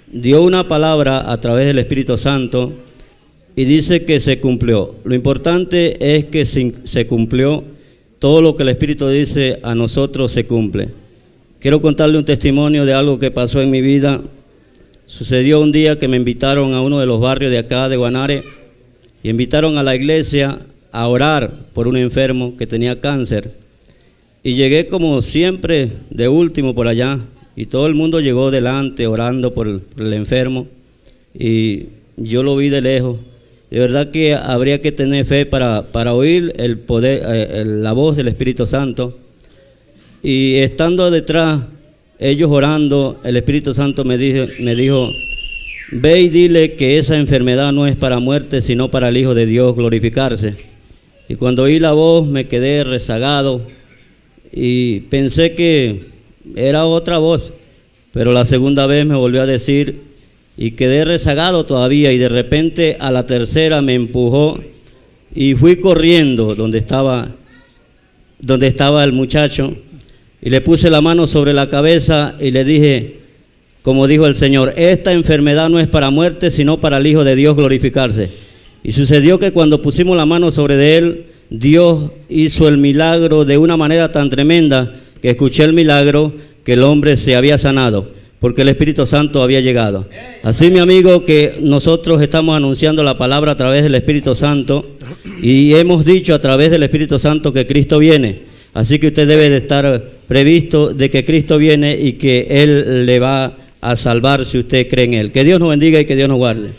dio una palabra a través del Espíritu Santo y dice que se cumplió. Lo importante es que se cumplió. Todo lo que el Espíritu dice a nosotros se cumple. Quiero contarle un testimonio de algo que pasó en mi vida. Sucedió un día que me invitaron a uno de los barrios de acá de Guanare y invitaron a la iglesia a orar por un enfermo que tenía cáncer. Y llegué como siempre de último por allá y todo el mundo llegó delante orando por el enfermo y yo lo vi de lejos. De verdad que habría que tener fe para oír el poder, la voz del Espíritu Santo. Y estando detrás, ellos orando, el Espíritu Santo me dijo, ve y dile que esa enfermedad no es para muerte, sino para el Hijo de Dios glorificarse. Y cuando oí la voz me quedé rezagado y pensé que era otra voz, pero la segunda vez me volvió a decir y quedé rezagado todavía y de repente a la tercera me empujó y fui corriendo donde estaba el muchacho y le puse la mano sobre la cabeza y le dije, como dijo el Señor, esta enfermedad no es para muerte, sino para el Hijo de Dios glorificarse. Y sucedió que cuando pusimos la mano sobre de él, Dios hizo el milagro de una manera tan tremenda que escuché el milagro que el hombre se había sanado, porque el Espíritu Santo había llegado. Así, mi amigo, que nosotros estamos anunciando la palabra a través del Espíritu Santo y hemos dicho a través del Espíritu Santo que Cristo viene. Así que usted debe de estar previsto de que Cristo viene y que Él le va a salvar si usted cree en Él. Que Dios nos bendiga y que Dios nos guarde.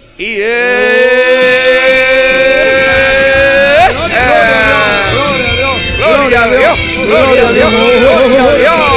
Gloria a Dios, gloria a Dios, gloria a Dios, gloria a Dios.